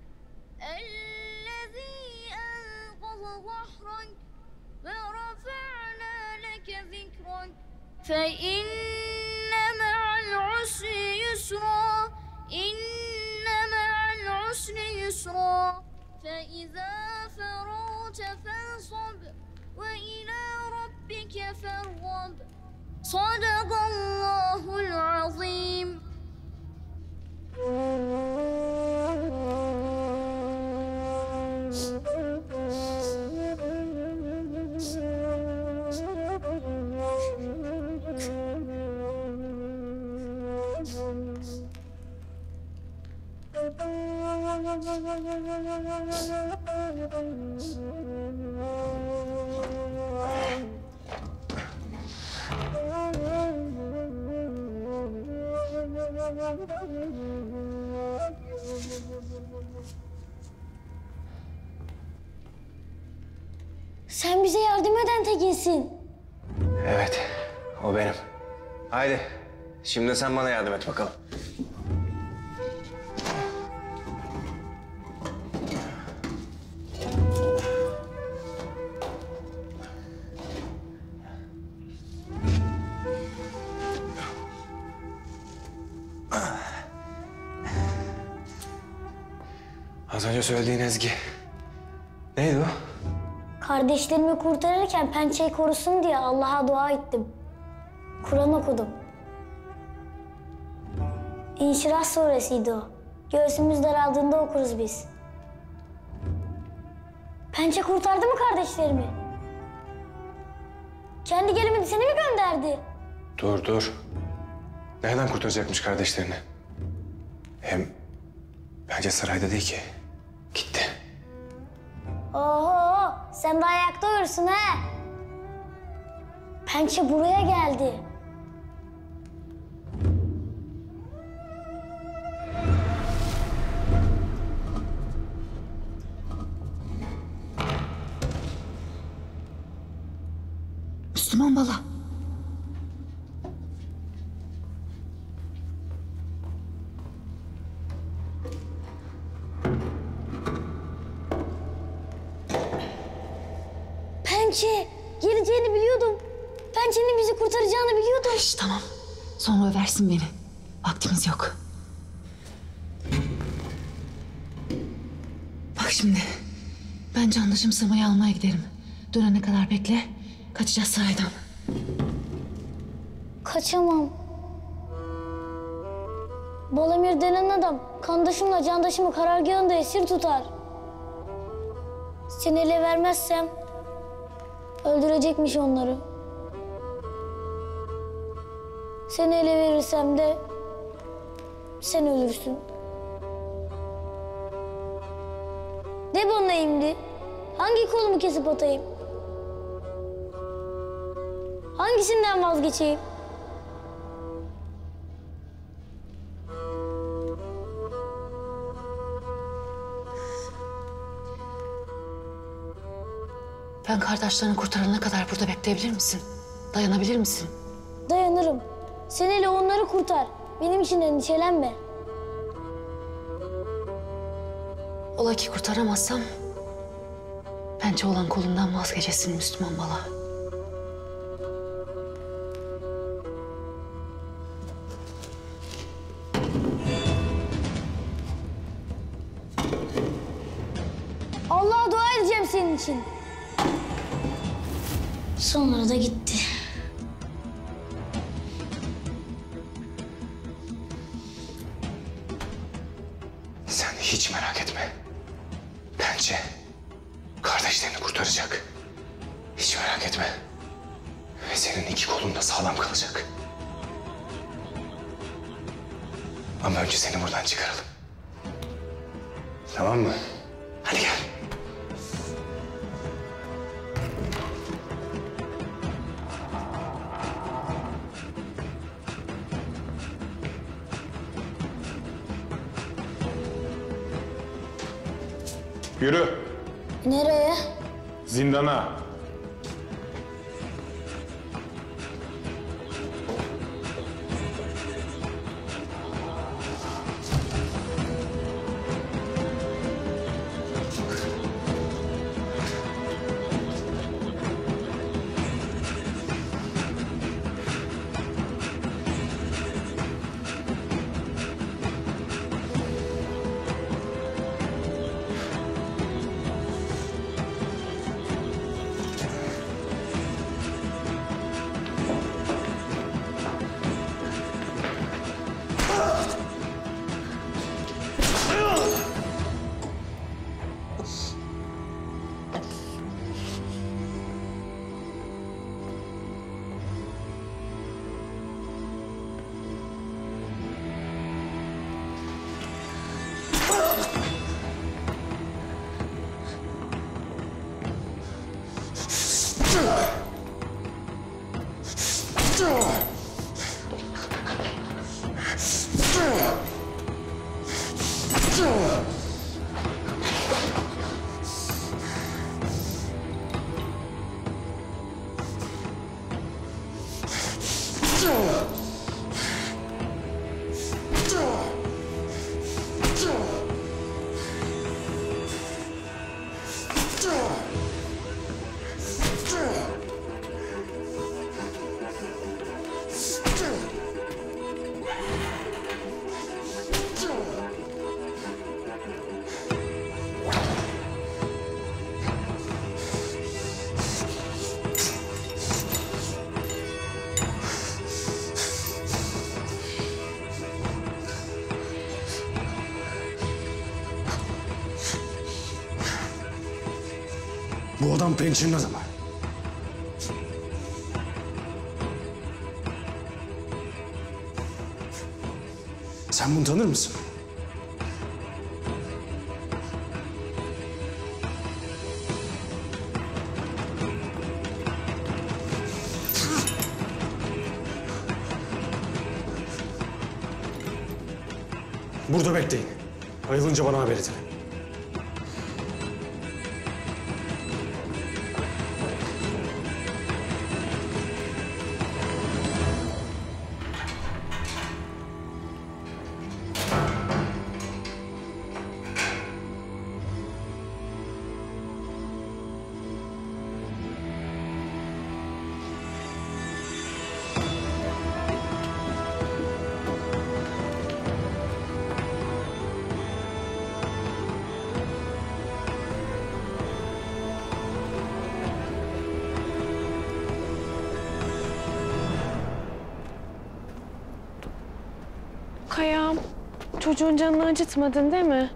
الذي أنقض ظهرك ورفعنا لك ذكرك فإن مع العسر يسرا إن مع العسر يسرا فإذا فرغت فانصب وإلى ربك فارغب صدق الله العظيم. Sen bize yardım eden tekinsin. Evet, o benim. Haydi, şimdi sen bana yardım et bakalım. Az önce söylediğin Ezgi. Neydi o? Kardeşlerimi kurtarırken pençeyi korusun diye Allah'a dua ettim. Kur'an okudum. İnşirah suresiydi o. Göğsümüz daraldığında okuruz biz. Pençe kurtardı mı kardeşlerimi? Kendi gelemedi seni mi gönderdi? Dur. Nereden kurtaracakmış kardeşlerini? Hem bence sarayda değil ki. Gitti. Oho, sen de ayakta uyursun ha? Pençe buraya geldi. Müslüman bala. Pençe, geleceğini biliyordum. Pençenin bizi kurtaracağını biliyordum. Tamam, sonra översin beni. Vaktimiz yok. Bak şimdi, ben Candaş'ım Sema'yı almaya giderim. Dönene kadar bekle, kaçacağız saraydan. Kaçamam. Balamir denen adam kandaşımla candaşımı karargahında esir tutar. Seni ele vermezsem öldürecekmiş onları. Seni ele verirsem de sen ölürsün. De bana şimdi. Hangi kolumu kesip atayım? Hangisinden vazgeçeyim? Ben kardeşlerini kurtarana kadar burada bekleyebilir misin? Dayanabilir misin? Dayanırım. Sen hele onları kurtar. Benim için endişelenme. Ola ki kurtaramazsam pençe olan kolundan vazgeçesin Müslüman bala. Allah'a dua edeceğim senin için. Sonra da gitti. Sen hiç merak etme. Pençe kardeşlerini kurtaracak. Hiç merak etme. Ve senin iki kolun da sağlam kalacak. Ama önce seni buradan çıkaralım. Tamam mı? Hadi gel. Yürü. Nereye? Zindana. Bu adam Pençe'nin adamı. Sen bunu tanır mısın? Burada bekleyin. Ayılınca bana haber edin. Kayam, çocuğun canını acıtmadın değil mi?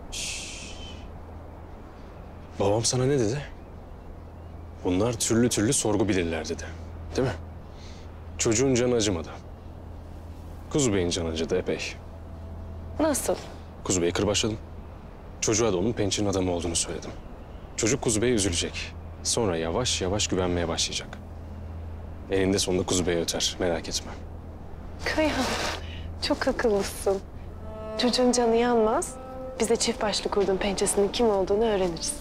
Babam sana ne dedi? Bunlar türlü türlü sorgu bilirler dedi. Değil mi? Çocuğun canı acımadı. Kuzu Bey'in canı acıdı epey. Nasıl? Kuzu Bey'i kırbaçladım. Çocuğa da onun Pençe'nin adamı olduğunu söyledim. Çocuk Kuzu Bey'e üzülecek. Sonra yavaş yavaş güvenmeye başlayacak. Eninde sonunda Kuzu Bey'e öter, merak etme. Kayam, çok akıllısın. Çocuğun canı yanmaz. Biz de çift başlı kurdun pençesinin kim olduğunu öğreniriz.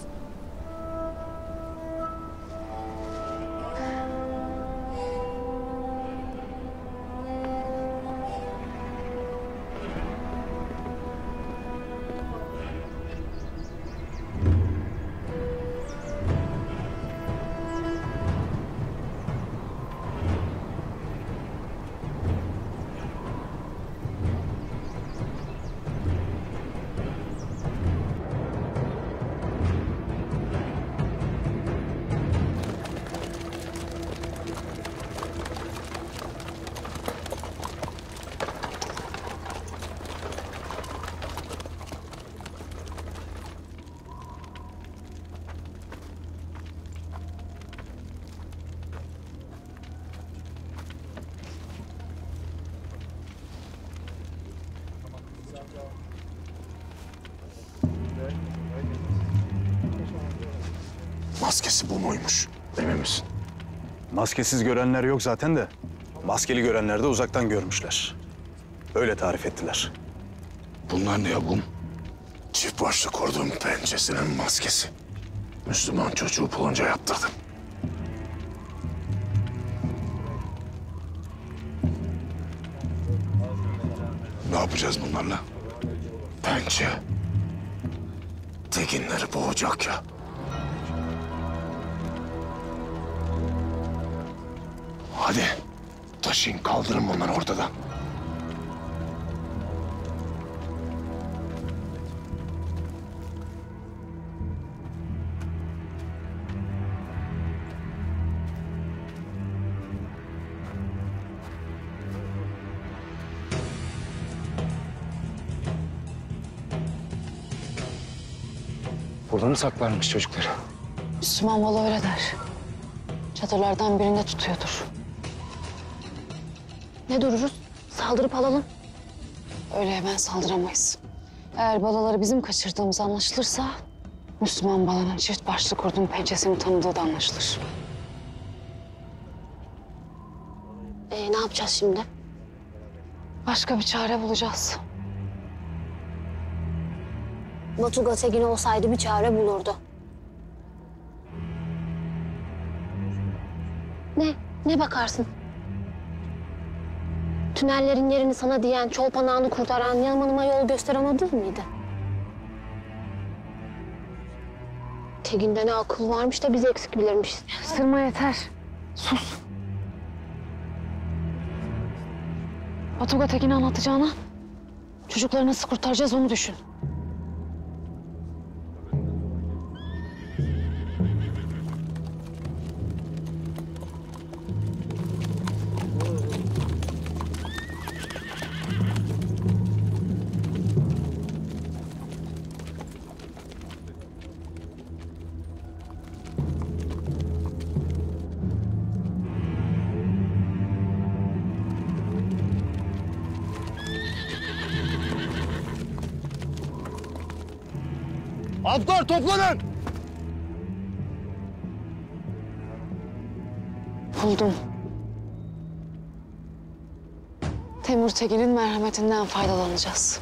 Maskesi bu muymuş? Emin misin? Maskesiz görenler yok zaten de. Maskeli görenler de uzaktan görmüşler. Öyle tarif ettiler. Bunlar ne Yavrum? Çift başlı kurduğum pençesinin maskesi. Müslüman çocuğu bulunca yaptırdım. Ne yapacağız bunlarla? Pençe. Tekinleri boğacak ya. Hadi taşıyın kaldırın bunları ortadan. Burada mı saklarmış çocukları? Müslüman malı öyle der. Çadırlardan birinde tutuyordur. Ne dururuz? Saldırıp alalım. Öyle hemen saldıramayız. Eğer balaları bizim kaçırdığımız anlaşılırsa... Müslüman balanın çift başlı kurdun pençesini tanıdığı da anlaşılır. Ne yapacağız şimdi? Başka bir çare bulacağız. Batuga Tekin olsaydı bir çare bulurdu. Ne bakarsın? Tünellerin yerini sana diyen, Çolpan Ağa'nı kurtaran, Yaman'ıma yol gösteren o değil miydi? Tekin'de ne akıl varmış da biz eksik bilirmişiz. Sırma yeter. Sus. Batuga Tekin'i anlatacağına çocukları nasıl kurtaracağız onu düşün. Alplar toplanın! Buldum. Temur Tegin'in merhametinden faydalanacağız.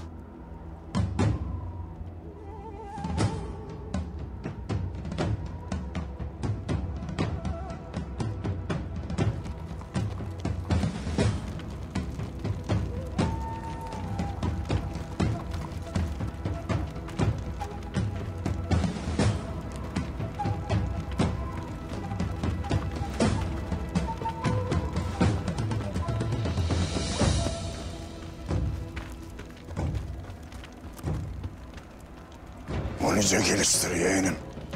O nice geliştir yeğenim.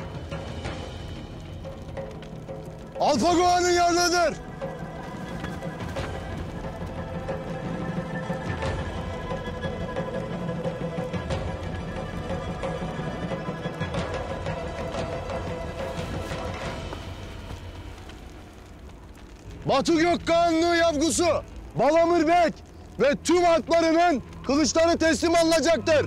Alpagoğan'ın yanındadır. Batu Gökkanlı yavgusu Balamır Bek ve tüm atlarının kılıçları teslim alınacaktır.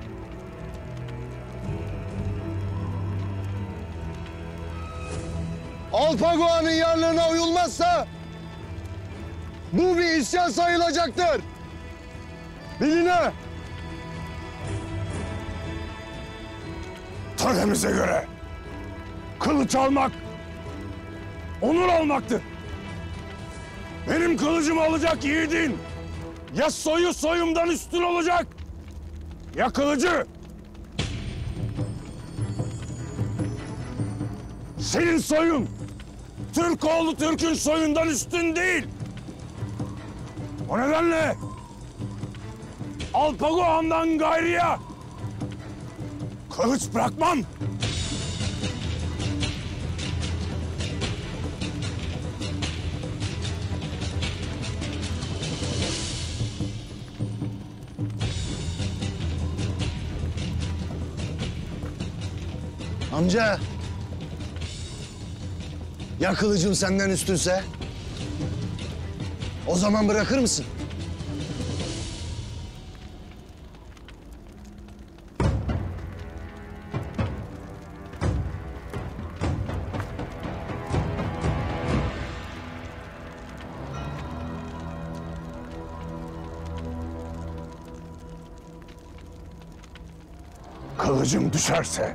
Alpagoğan'ın yarlarına uyulmazsa bu bir isyan sayılacaktır. Biline. Töremize göre kılıç almak onur almaktır. Benim kılıcımı alacak yiğidin ya soyu soyumdan üstün olacak ya kılıcı. Senin soyun Türkoğlu Türk'ün soyundan üstün değil. O nedenle Alpagoğan'dan gayrıya kılıç bırakmam. Amca, ya kılıcım senden üstünse? O zaman bırakır mısın? Kılıcım düşerse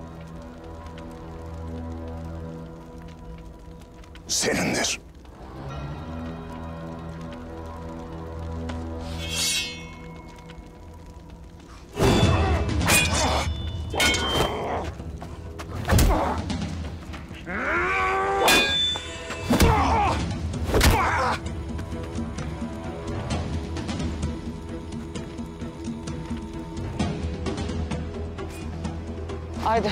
senindir. Haydi.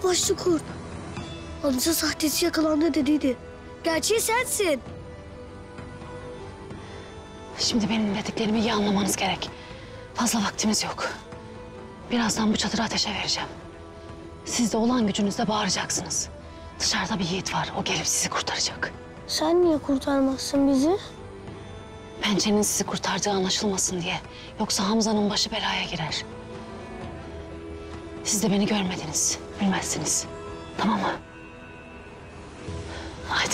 başlı kurt. Amca sahtesi yakalandı dediydi. Gerçeği sensin. Şimdi benim dediklerimi iyi anlamanız gerek. Fazla vaktimiz yok. Birazdan bu çadırı ateşe vereceğim. Siz de olan gücünüzle bağıracaksınız. Dışarıda bir yiğit var. O gelip sizi kurtaracak. Sen niye kurtarmazsın bizi? Pençenin sizi kurtardığı anlaşılmasın diye. Yoksa Hamza'nın başı belaya girer. Siz de beni görmediniz. Bilmezsiniz. Tamam mı? Haydi.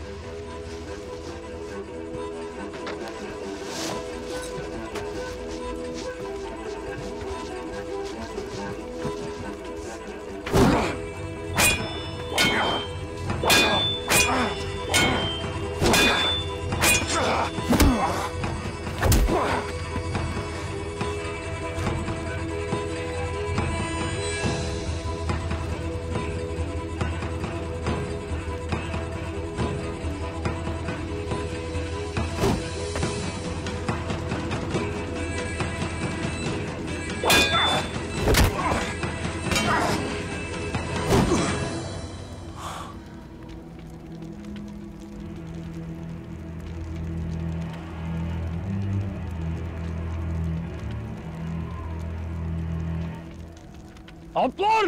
Atlar!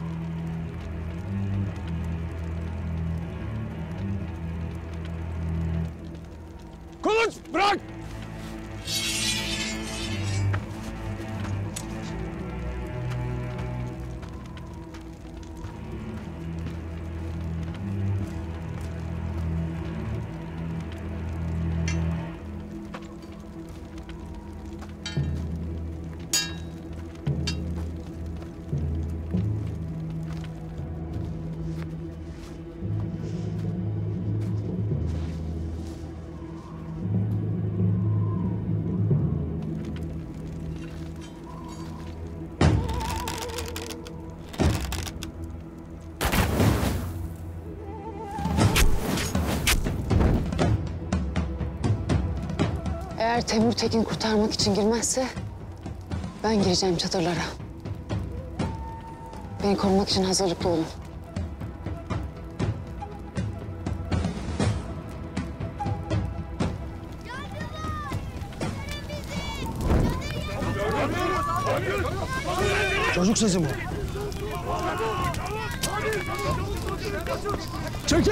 Kılıç bırak! Eğer Temur Tekin kurtarmak için girmezse ben gireceğim çadırlara. Beni korumak için hazırlıklı olun. Çocuk sesi bu. Çekil!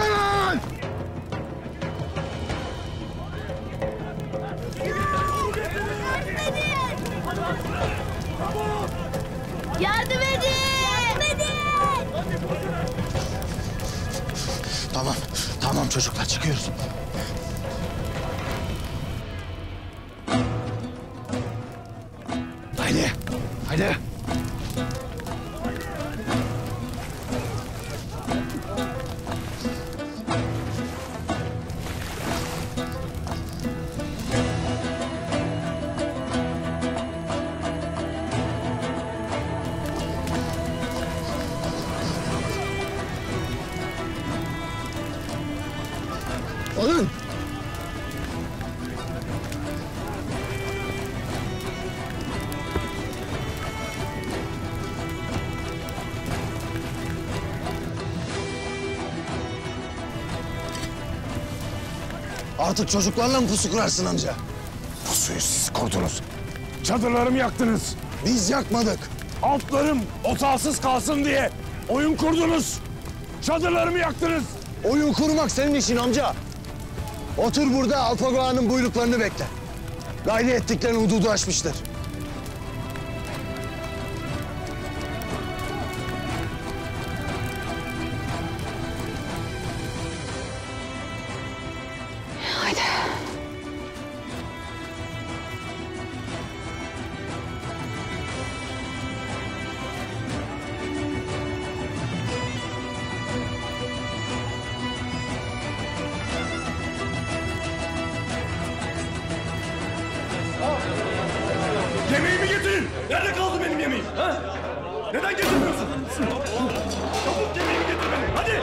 Yardım edin! Yardım edin! Tamam, tamam çocuklar çıkıyoruz. Haydi, haydi. Alın. Artık çocuklarla mı pusu kurarsın amca? Pusuyu siz kurdunuz. Çadırlarımı yaktınız. Biz yakmadık. Altlarım otağsız kalsın diye oyun kurdunuz. Çadırlarımı yaktınız. Oyun kurmak senin işin amca. Otur burada Alpagağa'nın buyruklarını bekle. Gayri ettiklerini hududu aşmıştır. Haydi. Yemeğimi getirin. Nerede kaldı benim yemeğim? Ha? Neden getirmiyorsun? Çabuk yemeğimi getir benim. Hadi.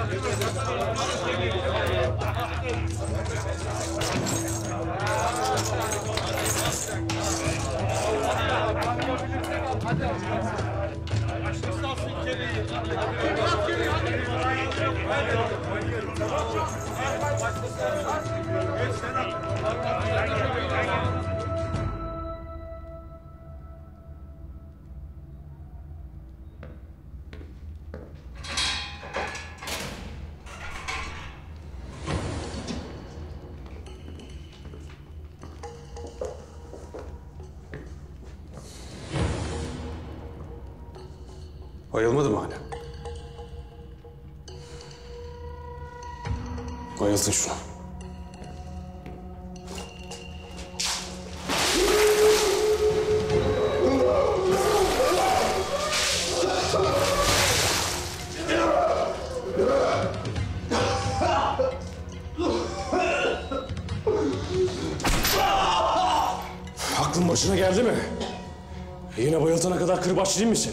Bayılmadı mı hala? Bayılsın şunu. Aklın başına geldi mi? Yine bayıltana kadar kırbaçlayayım mı seni?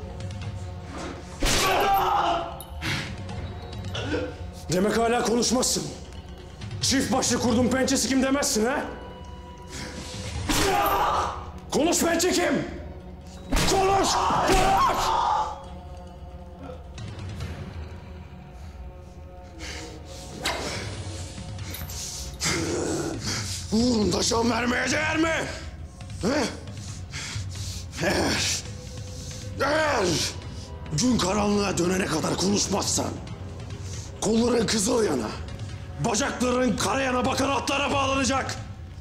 Demek hala konuşmazsın. Çift başlı kurdun pençesi kim demezsin ha? Konuş pençe kim? Konuş! Konuş! Uğrunda can vermeye değer mi? He? Eğer gün karanlığa dönene kadar konuşmazsan, kolların kızıl yana, bacakların kara yana bakan atlara bağlanacak.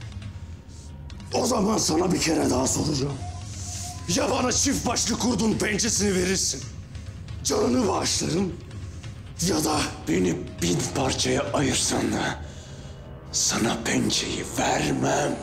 O zaman sana bir kere daha soracağım. Ya bana çift başlı kurdun pençesini verirsin, canını bağışlarım, ya da beni 1000 parçaya ayırsan da sana pençeyi vermem.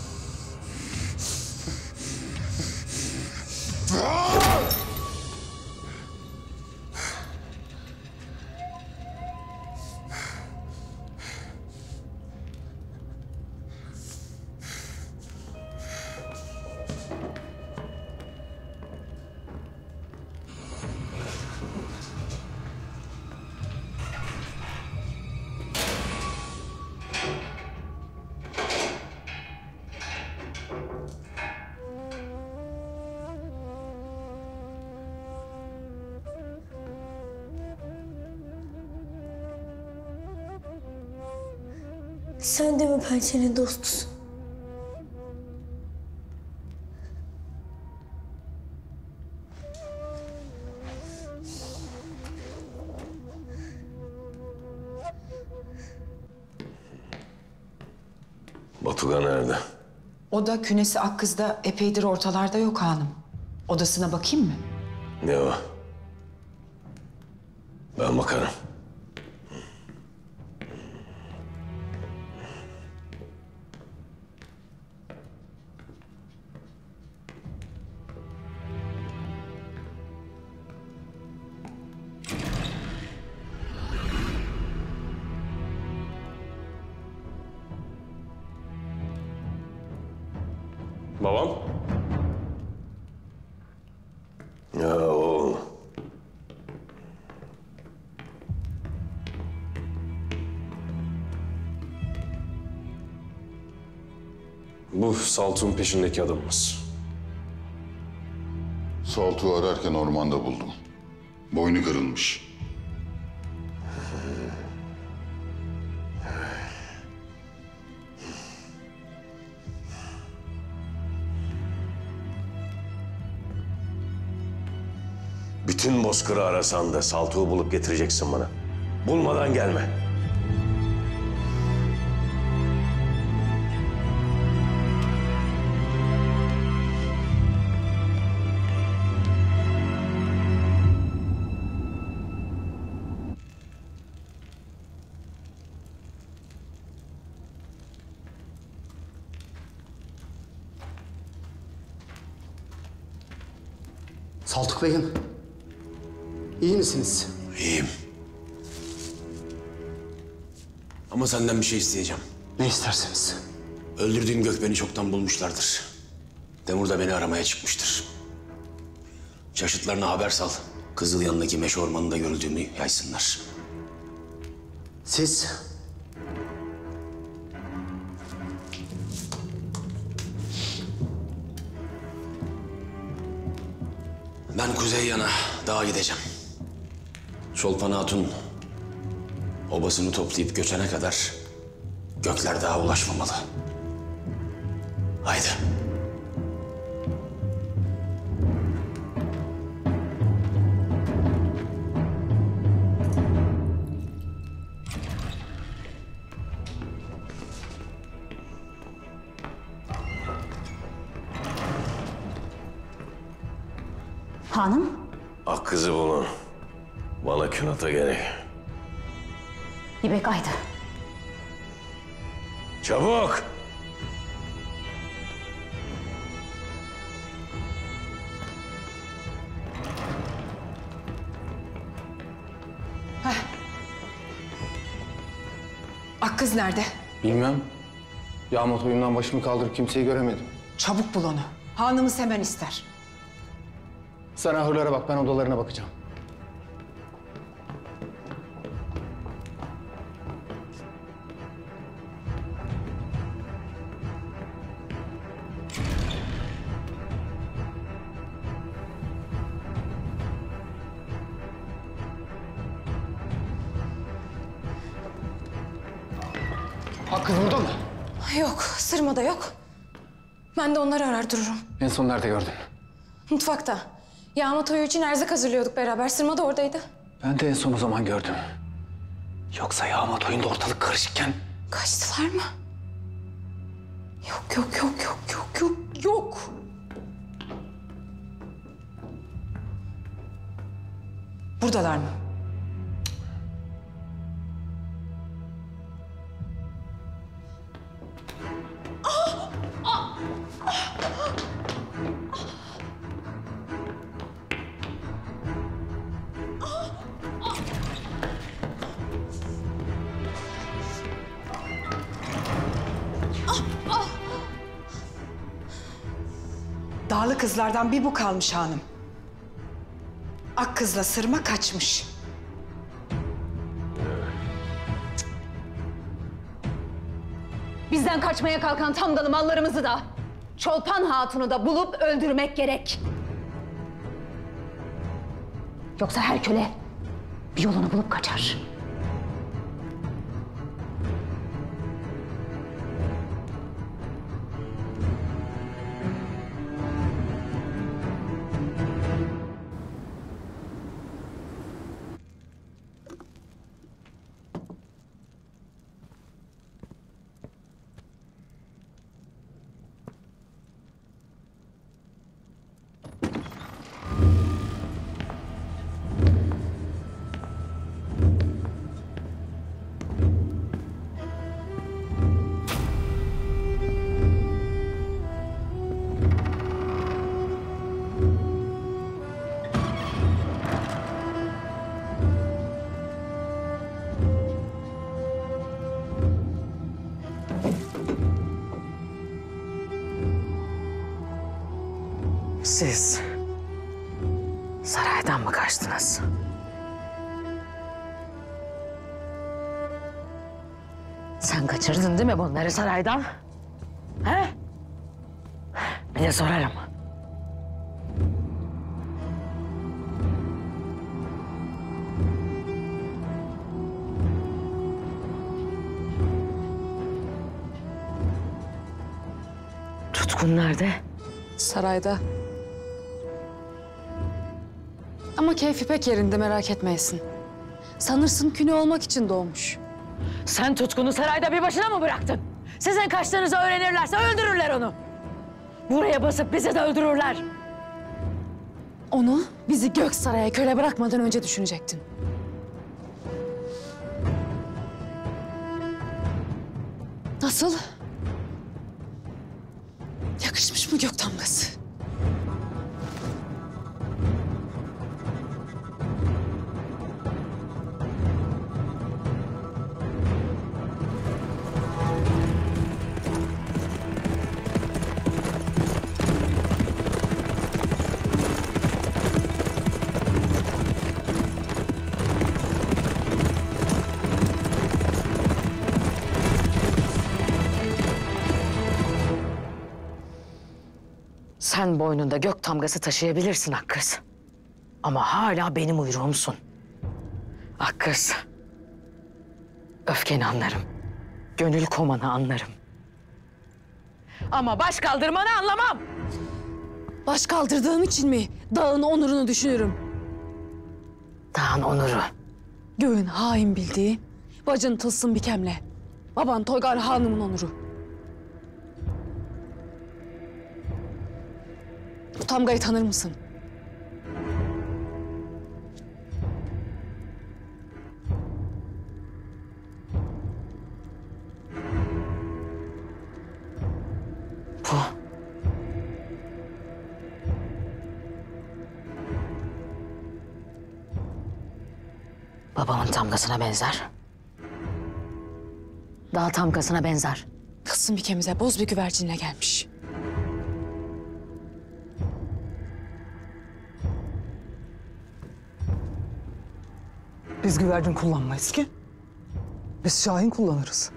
Sen de mi pençenin dostusun? Batuga nerede? O da künesi Akkız'da epeydir ortalarda yok hanım. Odasına bakayım mı? Ne o? Ben bakarım. Babam? Ya oğlum. Bu Saltuk'un peşindeki adamımız. Saltuk'u ararken ormanda buldum. Boynu kırılmış. Bütün Bozkır'ı arasan da Saltuk'u bulup getireceksin bana. Bulmadan gelme. Saltuk Bey'im, iyi misiniz? İyiyim. Ama senden bir şey isteyeceğim. Ne isterseniz. Öldürdüğüm Gökben'i çoktan bulmuşlardır. Temur da beni aramaya çıkmıştır. Çaşıtlarına haber sal. Kızıl yanındaki meşe ormanında görüldüğümü yaysınlar. Siz? Ben kuzey yana dağa gideceğim. Çolpan Hatun obasını toplayıp göçene kadar Gökler Dağ'a ulaşmamalı. Haydi. Hanım? Ak kızı bulun. Bana künata gerek. İpek Aydı. Çabuk! Akkız nerede? Bilmem. Yağmur toyundan başımı kaldırıp kimseyi göremedim. Çabuk bul onu. Hanımız hemen ister. Sen ahırlara bak, ben odalarına bakacağım. Akkız burada mı? Yok, Sırma'da yok. Ben de onları arar dururum. En son nerede gördün? Mutfakta. Yağma toyu için erzak hazırlıyorduk beraber. Sırma da oradaydı. Ben de en son o zaman gördüm. Yoksa yağma toyunda ortalık karışıkken... Kaçtılar mı? Yok. Buradalar mı? Dağlı kızlardan bir bu kalmış hanım. Ak kızla Sırma kaçmış. Bizden kaçmaya kalkan Tamgalı mallarımızı da, Çolpan Hatun'u da bulup öldürmek gerek. Yoksa her köle bir yolunu bulup kaçar. Siz saraydan mı kaçtınız? Sen kaçırdın değil mi bunları saraydan? He? Bir de sorarım. Tutkun nerede? Sarayda. Ama keyfi pek yerinde, merak etmeyesin. Sanırsın künü olmak için doğmuş. Sen Tutkun'u sarayda bir başına mı bıraktın? Sizin kaçtığınızı öğrenirlerse öldürürler onu. Buraya basıp bizi de öldürürler. Onu bizi Göksaray'a köle bırakmadan önce düşünecektin. Nasıl? Yakışmış mı gök damgası? Sen boynunda gök damgası taşıyabilirsin Akkız. Ama hala benim uyruğumsun. Akkız. Öfkeni anlarım. Gönül komanı anlarım. Ama baş kaldırmanı anlamam. Baş kaldırdığım için mi dağın onurunu düşünürüm? Dağın onuru. Göğün hain bildiği, bacın Tılsım Bikem'le, baban Toygar Hanım'ın onuru. Bu tamgayı tanır mısın? Bu. Babamın tamgasına benzer. Dağ tamgasına benzer. Tılsım Bikem'imize boz bir güvercinle gelmiş. Biz güvercin kullanmayız ki. Biz şahin kullanırız.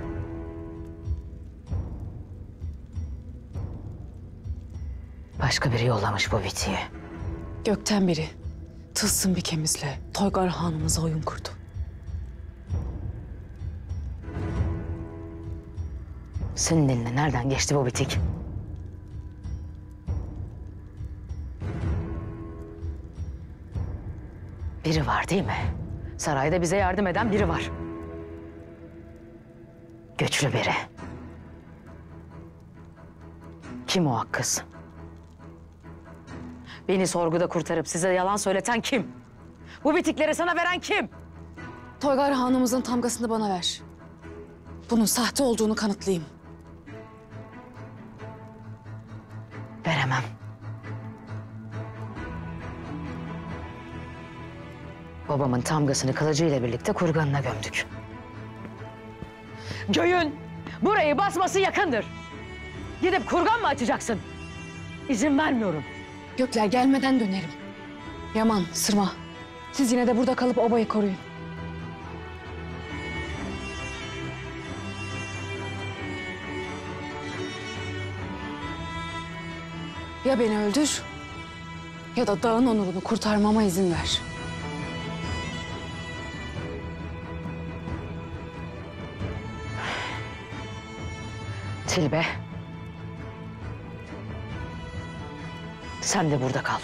Başka biri yollamış bu bitiyi. Gökten biri Tılsım Bikem'imizle Toygar Hanım'ıza oyun kurdu. Senin eline nereden geçti bu bitik? Biri var değil mi? Sarayda bize yardım eden biri var. Güçlü biri. Kim o Akkız? Beni sorguda kurtarıp size yalan söyleten kim? Bu bitikleri sana veren kim? Toygar Hanım'ımızın tamgasını bana ver. Bunun sahte olduğunu kanıtlayayım. Veremem. Babamın tamgasını kılıcıyla birlikte kurganına gömdük. Göğün burayı basması yakındır. Gidip kurgan mı açacaksın? İzin vermiyorum. Gökler gelmeden dönerim. Yaman, Sırma. Siz yine de burada kalıp obayı koruyun. Ya beni öldür ya da dağın onurunu kurtarmama izin ver. Tilbe. Sen de burada kal.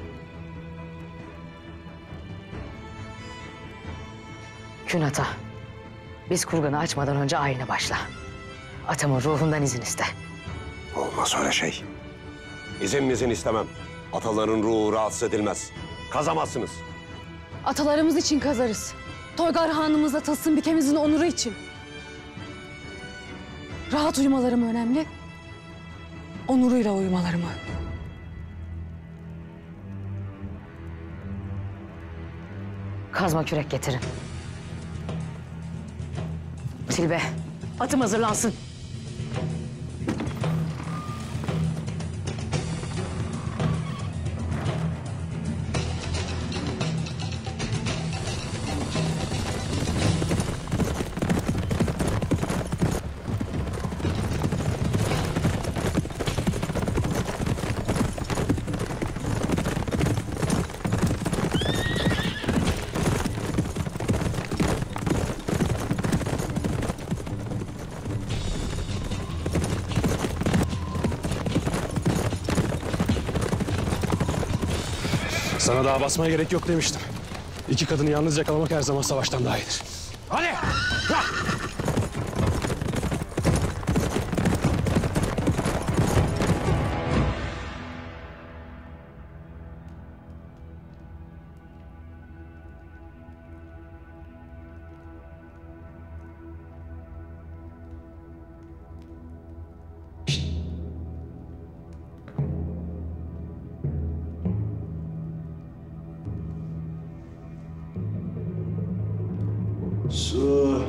Künata. Biz kurganı açmadan önce ayine başla. Atamın ruhundan izin iste. Olmaz öyle şey. İzin istemem. Ataların ruhu rahatsız edilmez. Kazamazsınız. Atalarımız için kazarız. Toygar Hanım'ızla Tılsım Bikem'imizin onuru için. Rahat uyumalarım önemli. Onuruyla uyumalarımı. Kazma kürek getirin. Tilbe, atım hazırlansın. Sana daha basmaya gerek yok demiştim. İki kadını yalnız yakalamak her zaman savaştan daha iyidir. Hadi! Su.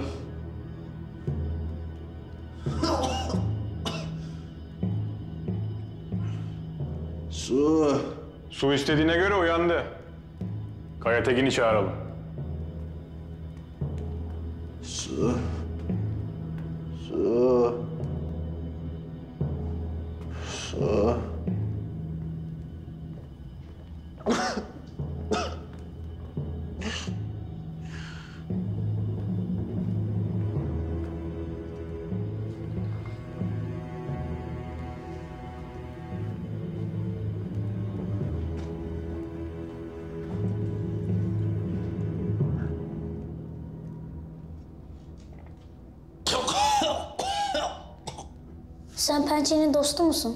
Su. Su istediğine göre uyandı. Kaya Tekin'i çağıralım. Su. Su. Su. Sen Pençe'nin dostu musun?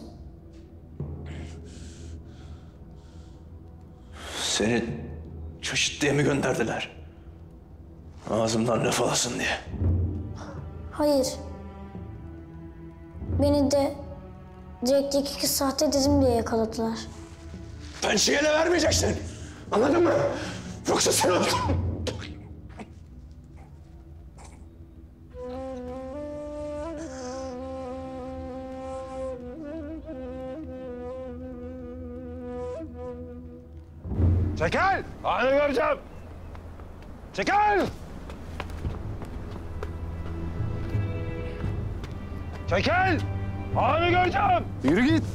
Seni çeşitliğe mi gönderdiler? Ağzımdan laf alasın diye. Hayır. Beni de Jack'teki kız sahte dedim diye yakaladılar. Pençe'ye de vermeyeceksin. Anladın mı? Yoksa sen öldün. Çekil! Anı göreceğim. Çekil! Çekil! Anı göreceğim. Yürü git.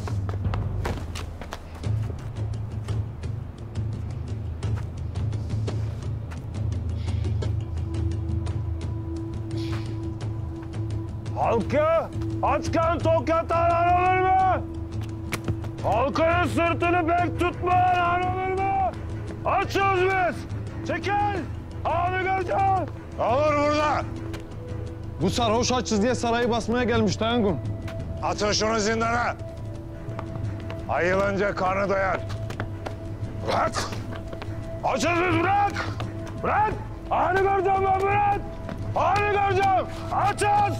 Halkı aç kan tok yatan anılır mı? Halkının sırtını bek tutmayan anılır mı? Açız biz! Çekil! Anı göreceğim! Olur burada. Bu sarhoş açız diye sarayı basmaya gelmiş Tayangum. Atın şunu zindana. Ayılınca karnı doyar. Bırak! Açız biz bırak! Bırak! Anı göreceğim ben bırak! Anı göreceğim! Açız!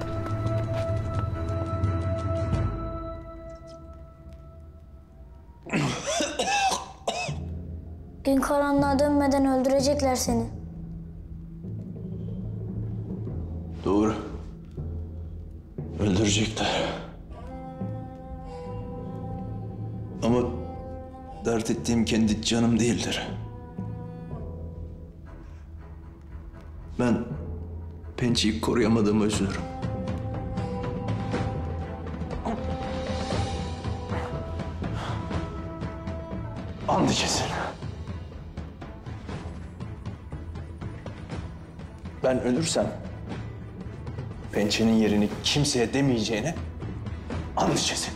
Gün karanlığa dönmeden öldürecekler seni. Doğru. Öldürecekler. Ama dert ettiğim kendi canım değildir. Ben Pençe'yi koruyamadığıma üzülürüm. And içesin. Ben ölürsem Pençe'nin yerini kimseye demeyeceğine and içesin.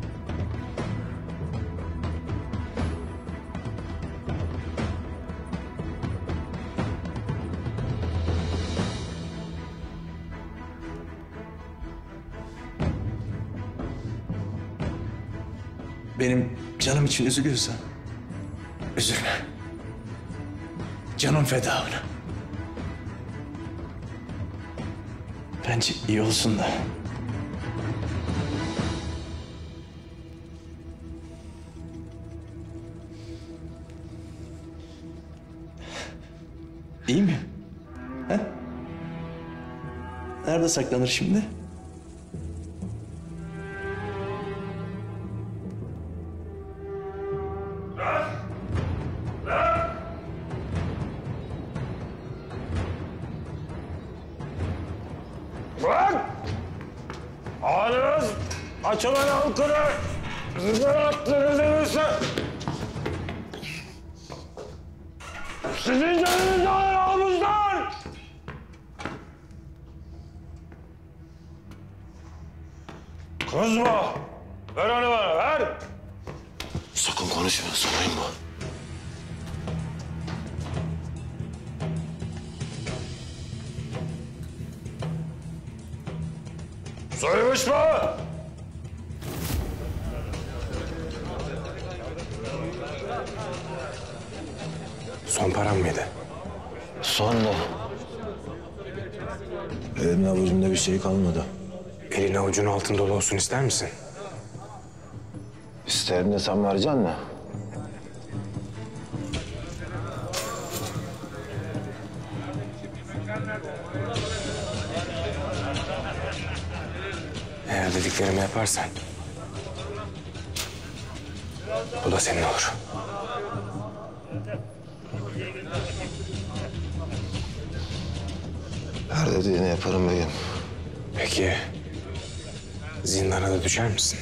Benim canım için üzülüyorsan üzülme. Canım feda ona. Bence iyi olsun da. İyi mi? He? Nerede saklanır şimdi? Bırak! Ağrınız açılan halkını sizlere attığınız emirse sizin canınızı alır ağımızdan! Kızma! Ver onu bana, ver! Sakın konuşma, sorayım bu. Soymuş mu? Son param mıydı? Sonra. Elimde avucumda bir şey kalmadı. Elin avucun altın dolu olsun ister misin? İsterim de sen vereceksin mi? Eğer dediklerimi yaparsan bu da senin olur. Her dediğini yaparım beyim. Peki zindana da düşer misin?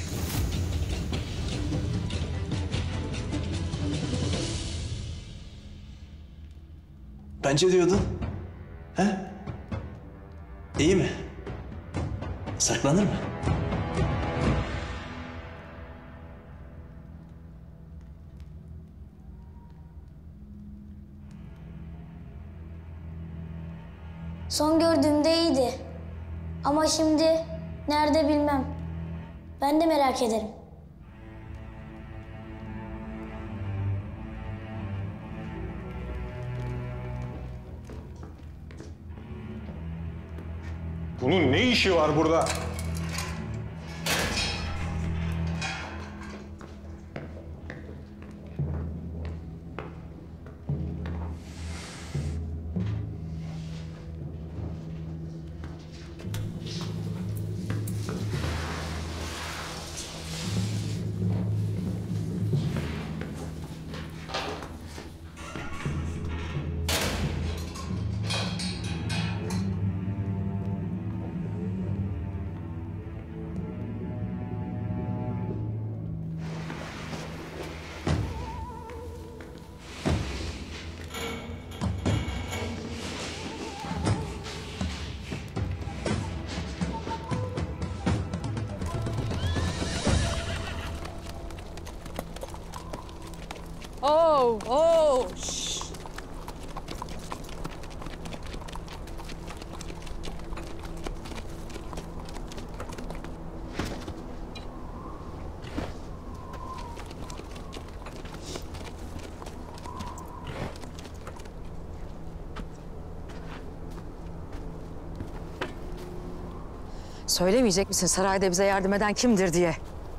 Bence diyordun. He? İyi mi? Saklanır mı? Son gördüğümde iyiydi. Ama şimdi nerede bilmem. Ben de merak ederim. Bunun ne işi var burada? Oh, şşş. Söylemeyecek misin sarayda bize yardım eden kimdir diye?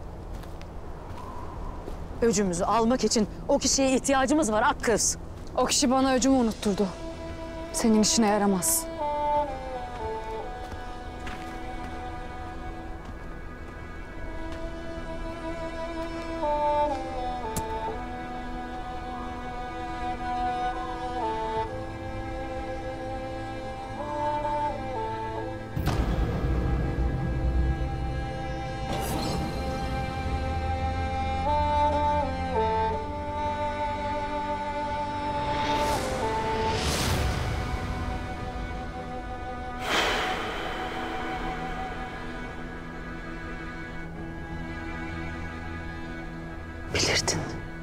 Öcümüzü almak için o kişiye ihtiyacımız var Akkız. O kişi bana öcümü unutturdu. Senin işine yaramaz. Bilirdin.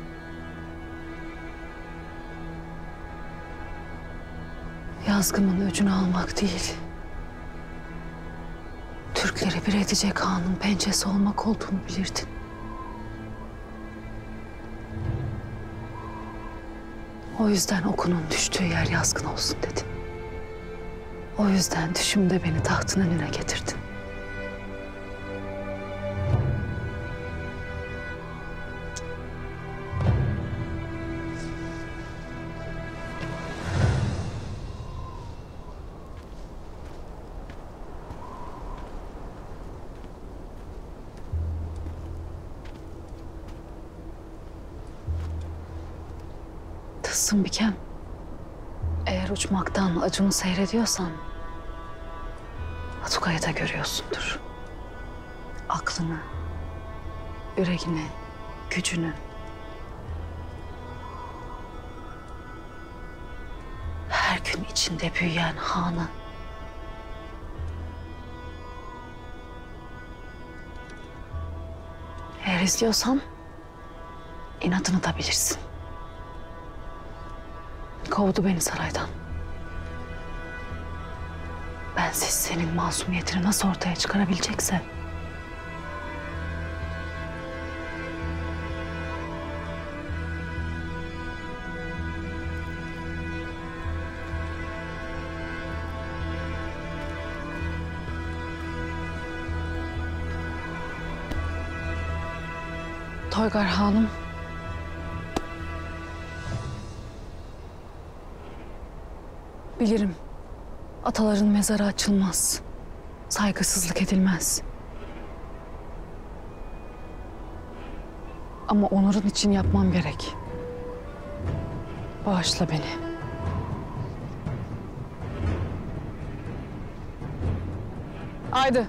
Yazgımın öcünü almak değil, Türkleri bir edecek Han'ın pençesi olmak olduğunu bilirdin. O yüzden okunun düştüğü yer Yazgın olsun dedim. O yüzden düşümde beni tahtın önüne getirdin. Tılsım Bikem, eğer uçmaktan Acun'u seyrediyorsan Atuka'yı da görüyorsundur. Aklını, yüreğini, gücünü. Her gün içinde büyüyen Han'ı. Eğer izliyorsan inadını da bilirsin. Kovdu beni saraydan. Bensiz senin masumiyetini nasıl ortaya çıkarabilecekse. Toygar Hanım. Bilirim. Ataların mezarı açılmaz. Saygısızlık edilmez. Ama onurun için yapmam gerek. Bağışla beni. Haydi.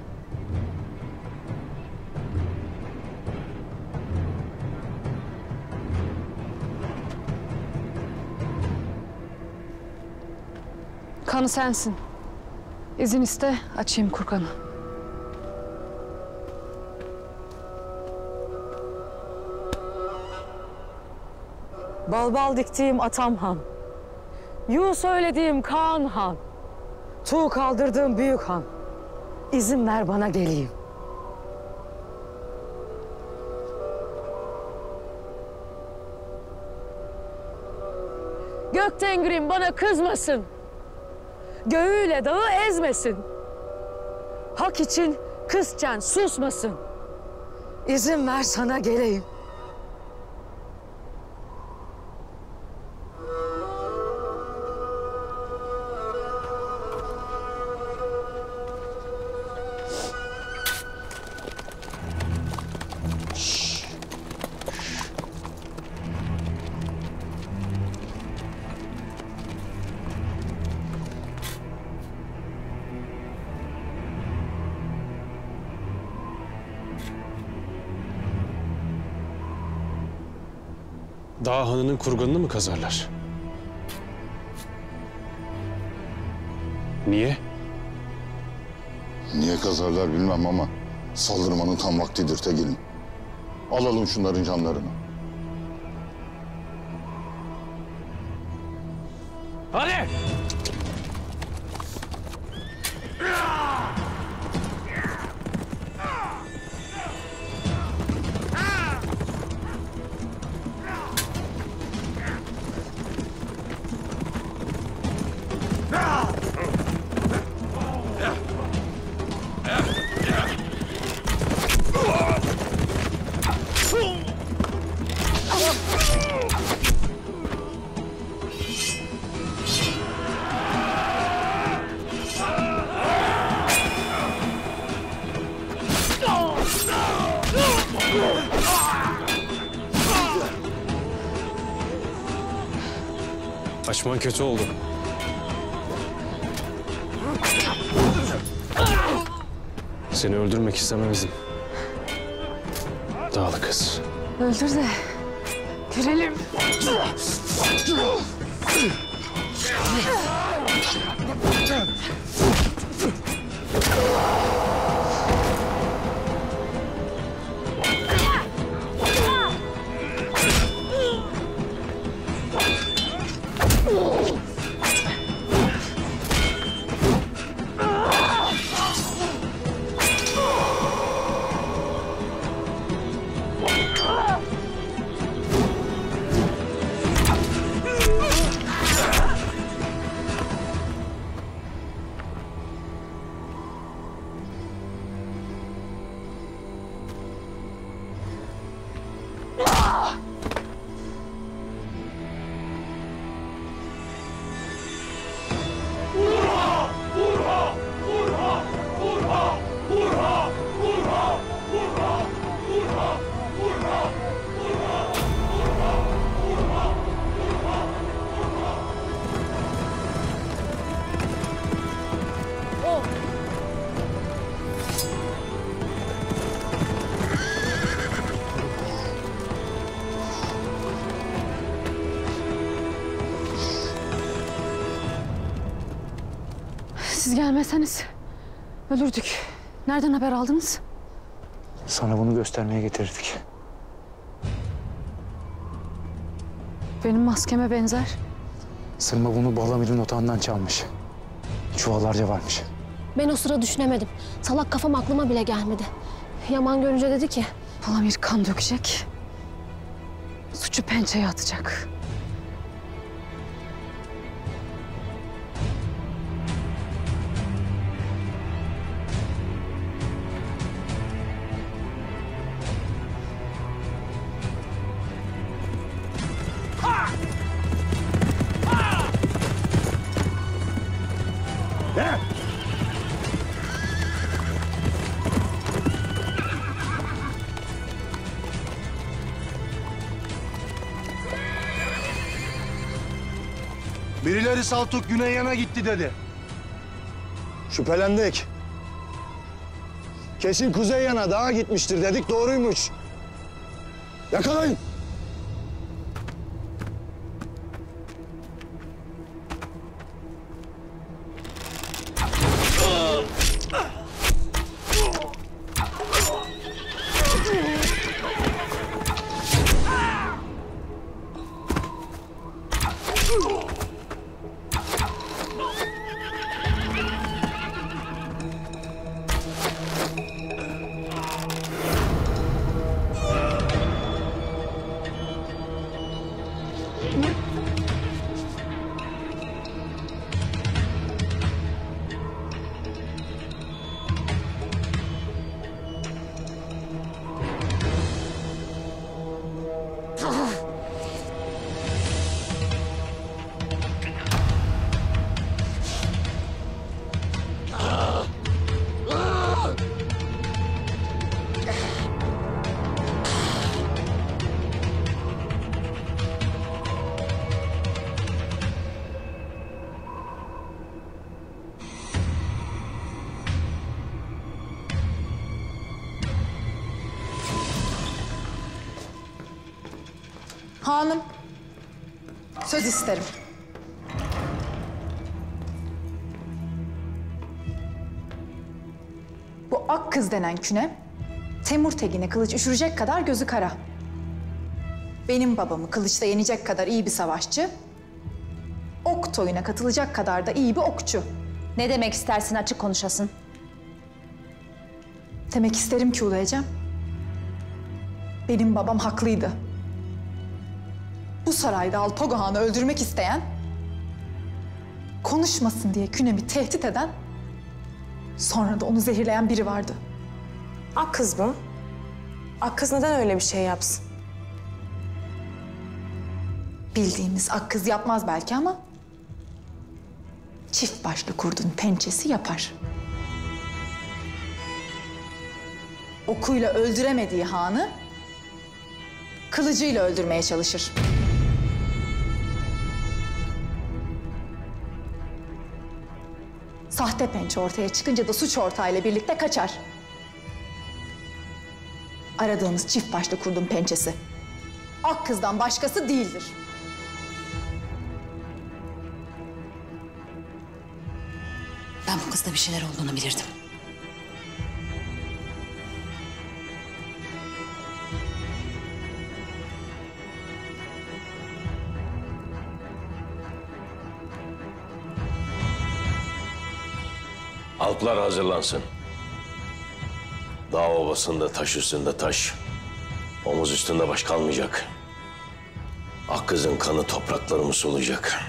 Kanı sensin. İzin iste, açayım kurganı. Bal bal diktiğim Atam Han. Yu söylediğim Kaan Han. Tu kaldırdığım Büyük Han. İzin ver bana geleyim. Tengrim bana kızmasın. Göğüyle dağı ezmesin. Hak için kızcan susmasın. İzin ver sana geleyim. Dağ hanının kurganını mı kazarlar? Niye? Niye kazarlar bilmem ama saldırmanın tam vaktidir Tegin'im. Alalım şunların canlarını. Hadi! Kaçman kötü oldu. Seni öldürmek istemezdim. Dağlı kız. Öldür de görelim. Siz gelmeseniz ölürdük. Nereden haber aldınız? Sana bunu göstermeye getirdik. Benim maskeme benzer. Sırma bunu Balamir'in otağından çalmış. Çuvallarca varmış. Ben o sıra düşünemedim. Salak kafam aklıma bile gelmedi. Yaman görünce dedi ki... Balamir kan dökecek. Suçu pençeye atacak. Birileri Saltuk güney yana gitti dedi. Şüphelendik. Kesin kuzey yana dağa gitmiştir dedik, doğruymuş. Yakalayın. Hanım, söz isterim. Bu ak kız denen küne, Temur Tegin'e kılıç üşürecek kadar gözü kara. Benim babamı kılıçta yenecek kadar iyi bir savaşçı, ok toyuna katılacak kadar da iyi bir okçu. Ne demek istersin, açık konuşasın? Demek isterim ki Ulu Ecem, benim babam haklıydı. Bu sarayda Alpago Han'ı öldürmek isteyen, konuşmasın diye Künem'i tehdit eden, sonra da onu zehirleyen biri vardı. Akkız mı? Akkız neden öyle bir şey yapsın? Bildiğimiz Akkız yapmaz belki ama çift başlı kurdun pençesi yapar. Okuyla öldüremediği hanı kılıcıyla öldürmeye çalışır. Sahte pençe ortaya çıkınca da suç ortağıyla birlikte kaçar. Aradığımız çift başlı kurdun pençesi Akkız'dan başkası değildir. Ben bu kızda bir şeyler olduğunu bilirdim. Alplar hazırlansın. Dağ ovasında taş üstünde taş, omuz üstünde baş kalmayacak. Akkız'ın kanı topraklarımı soluyacak.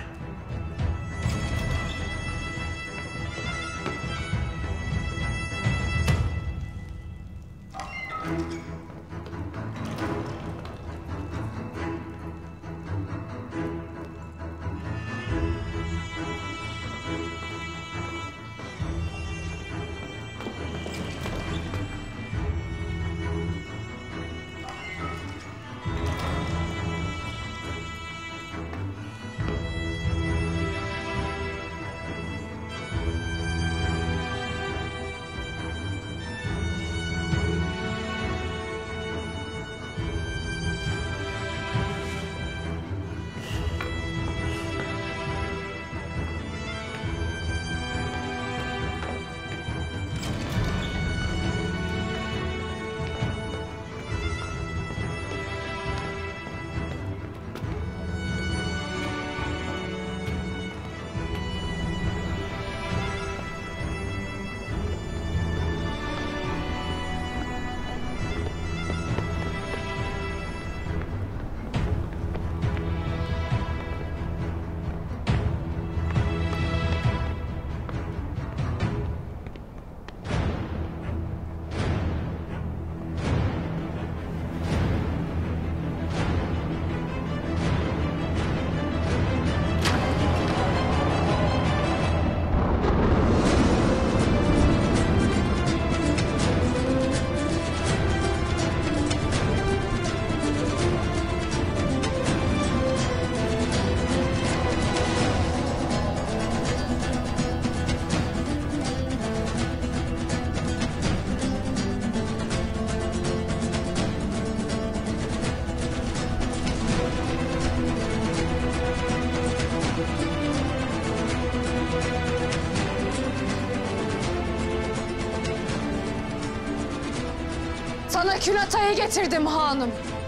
Sana kül atayı getirdim hanım.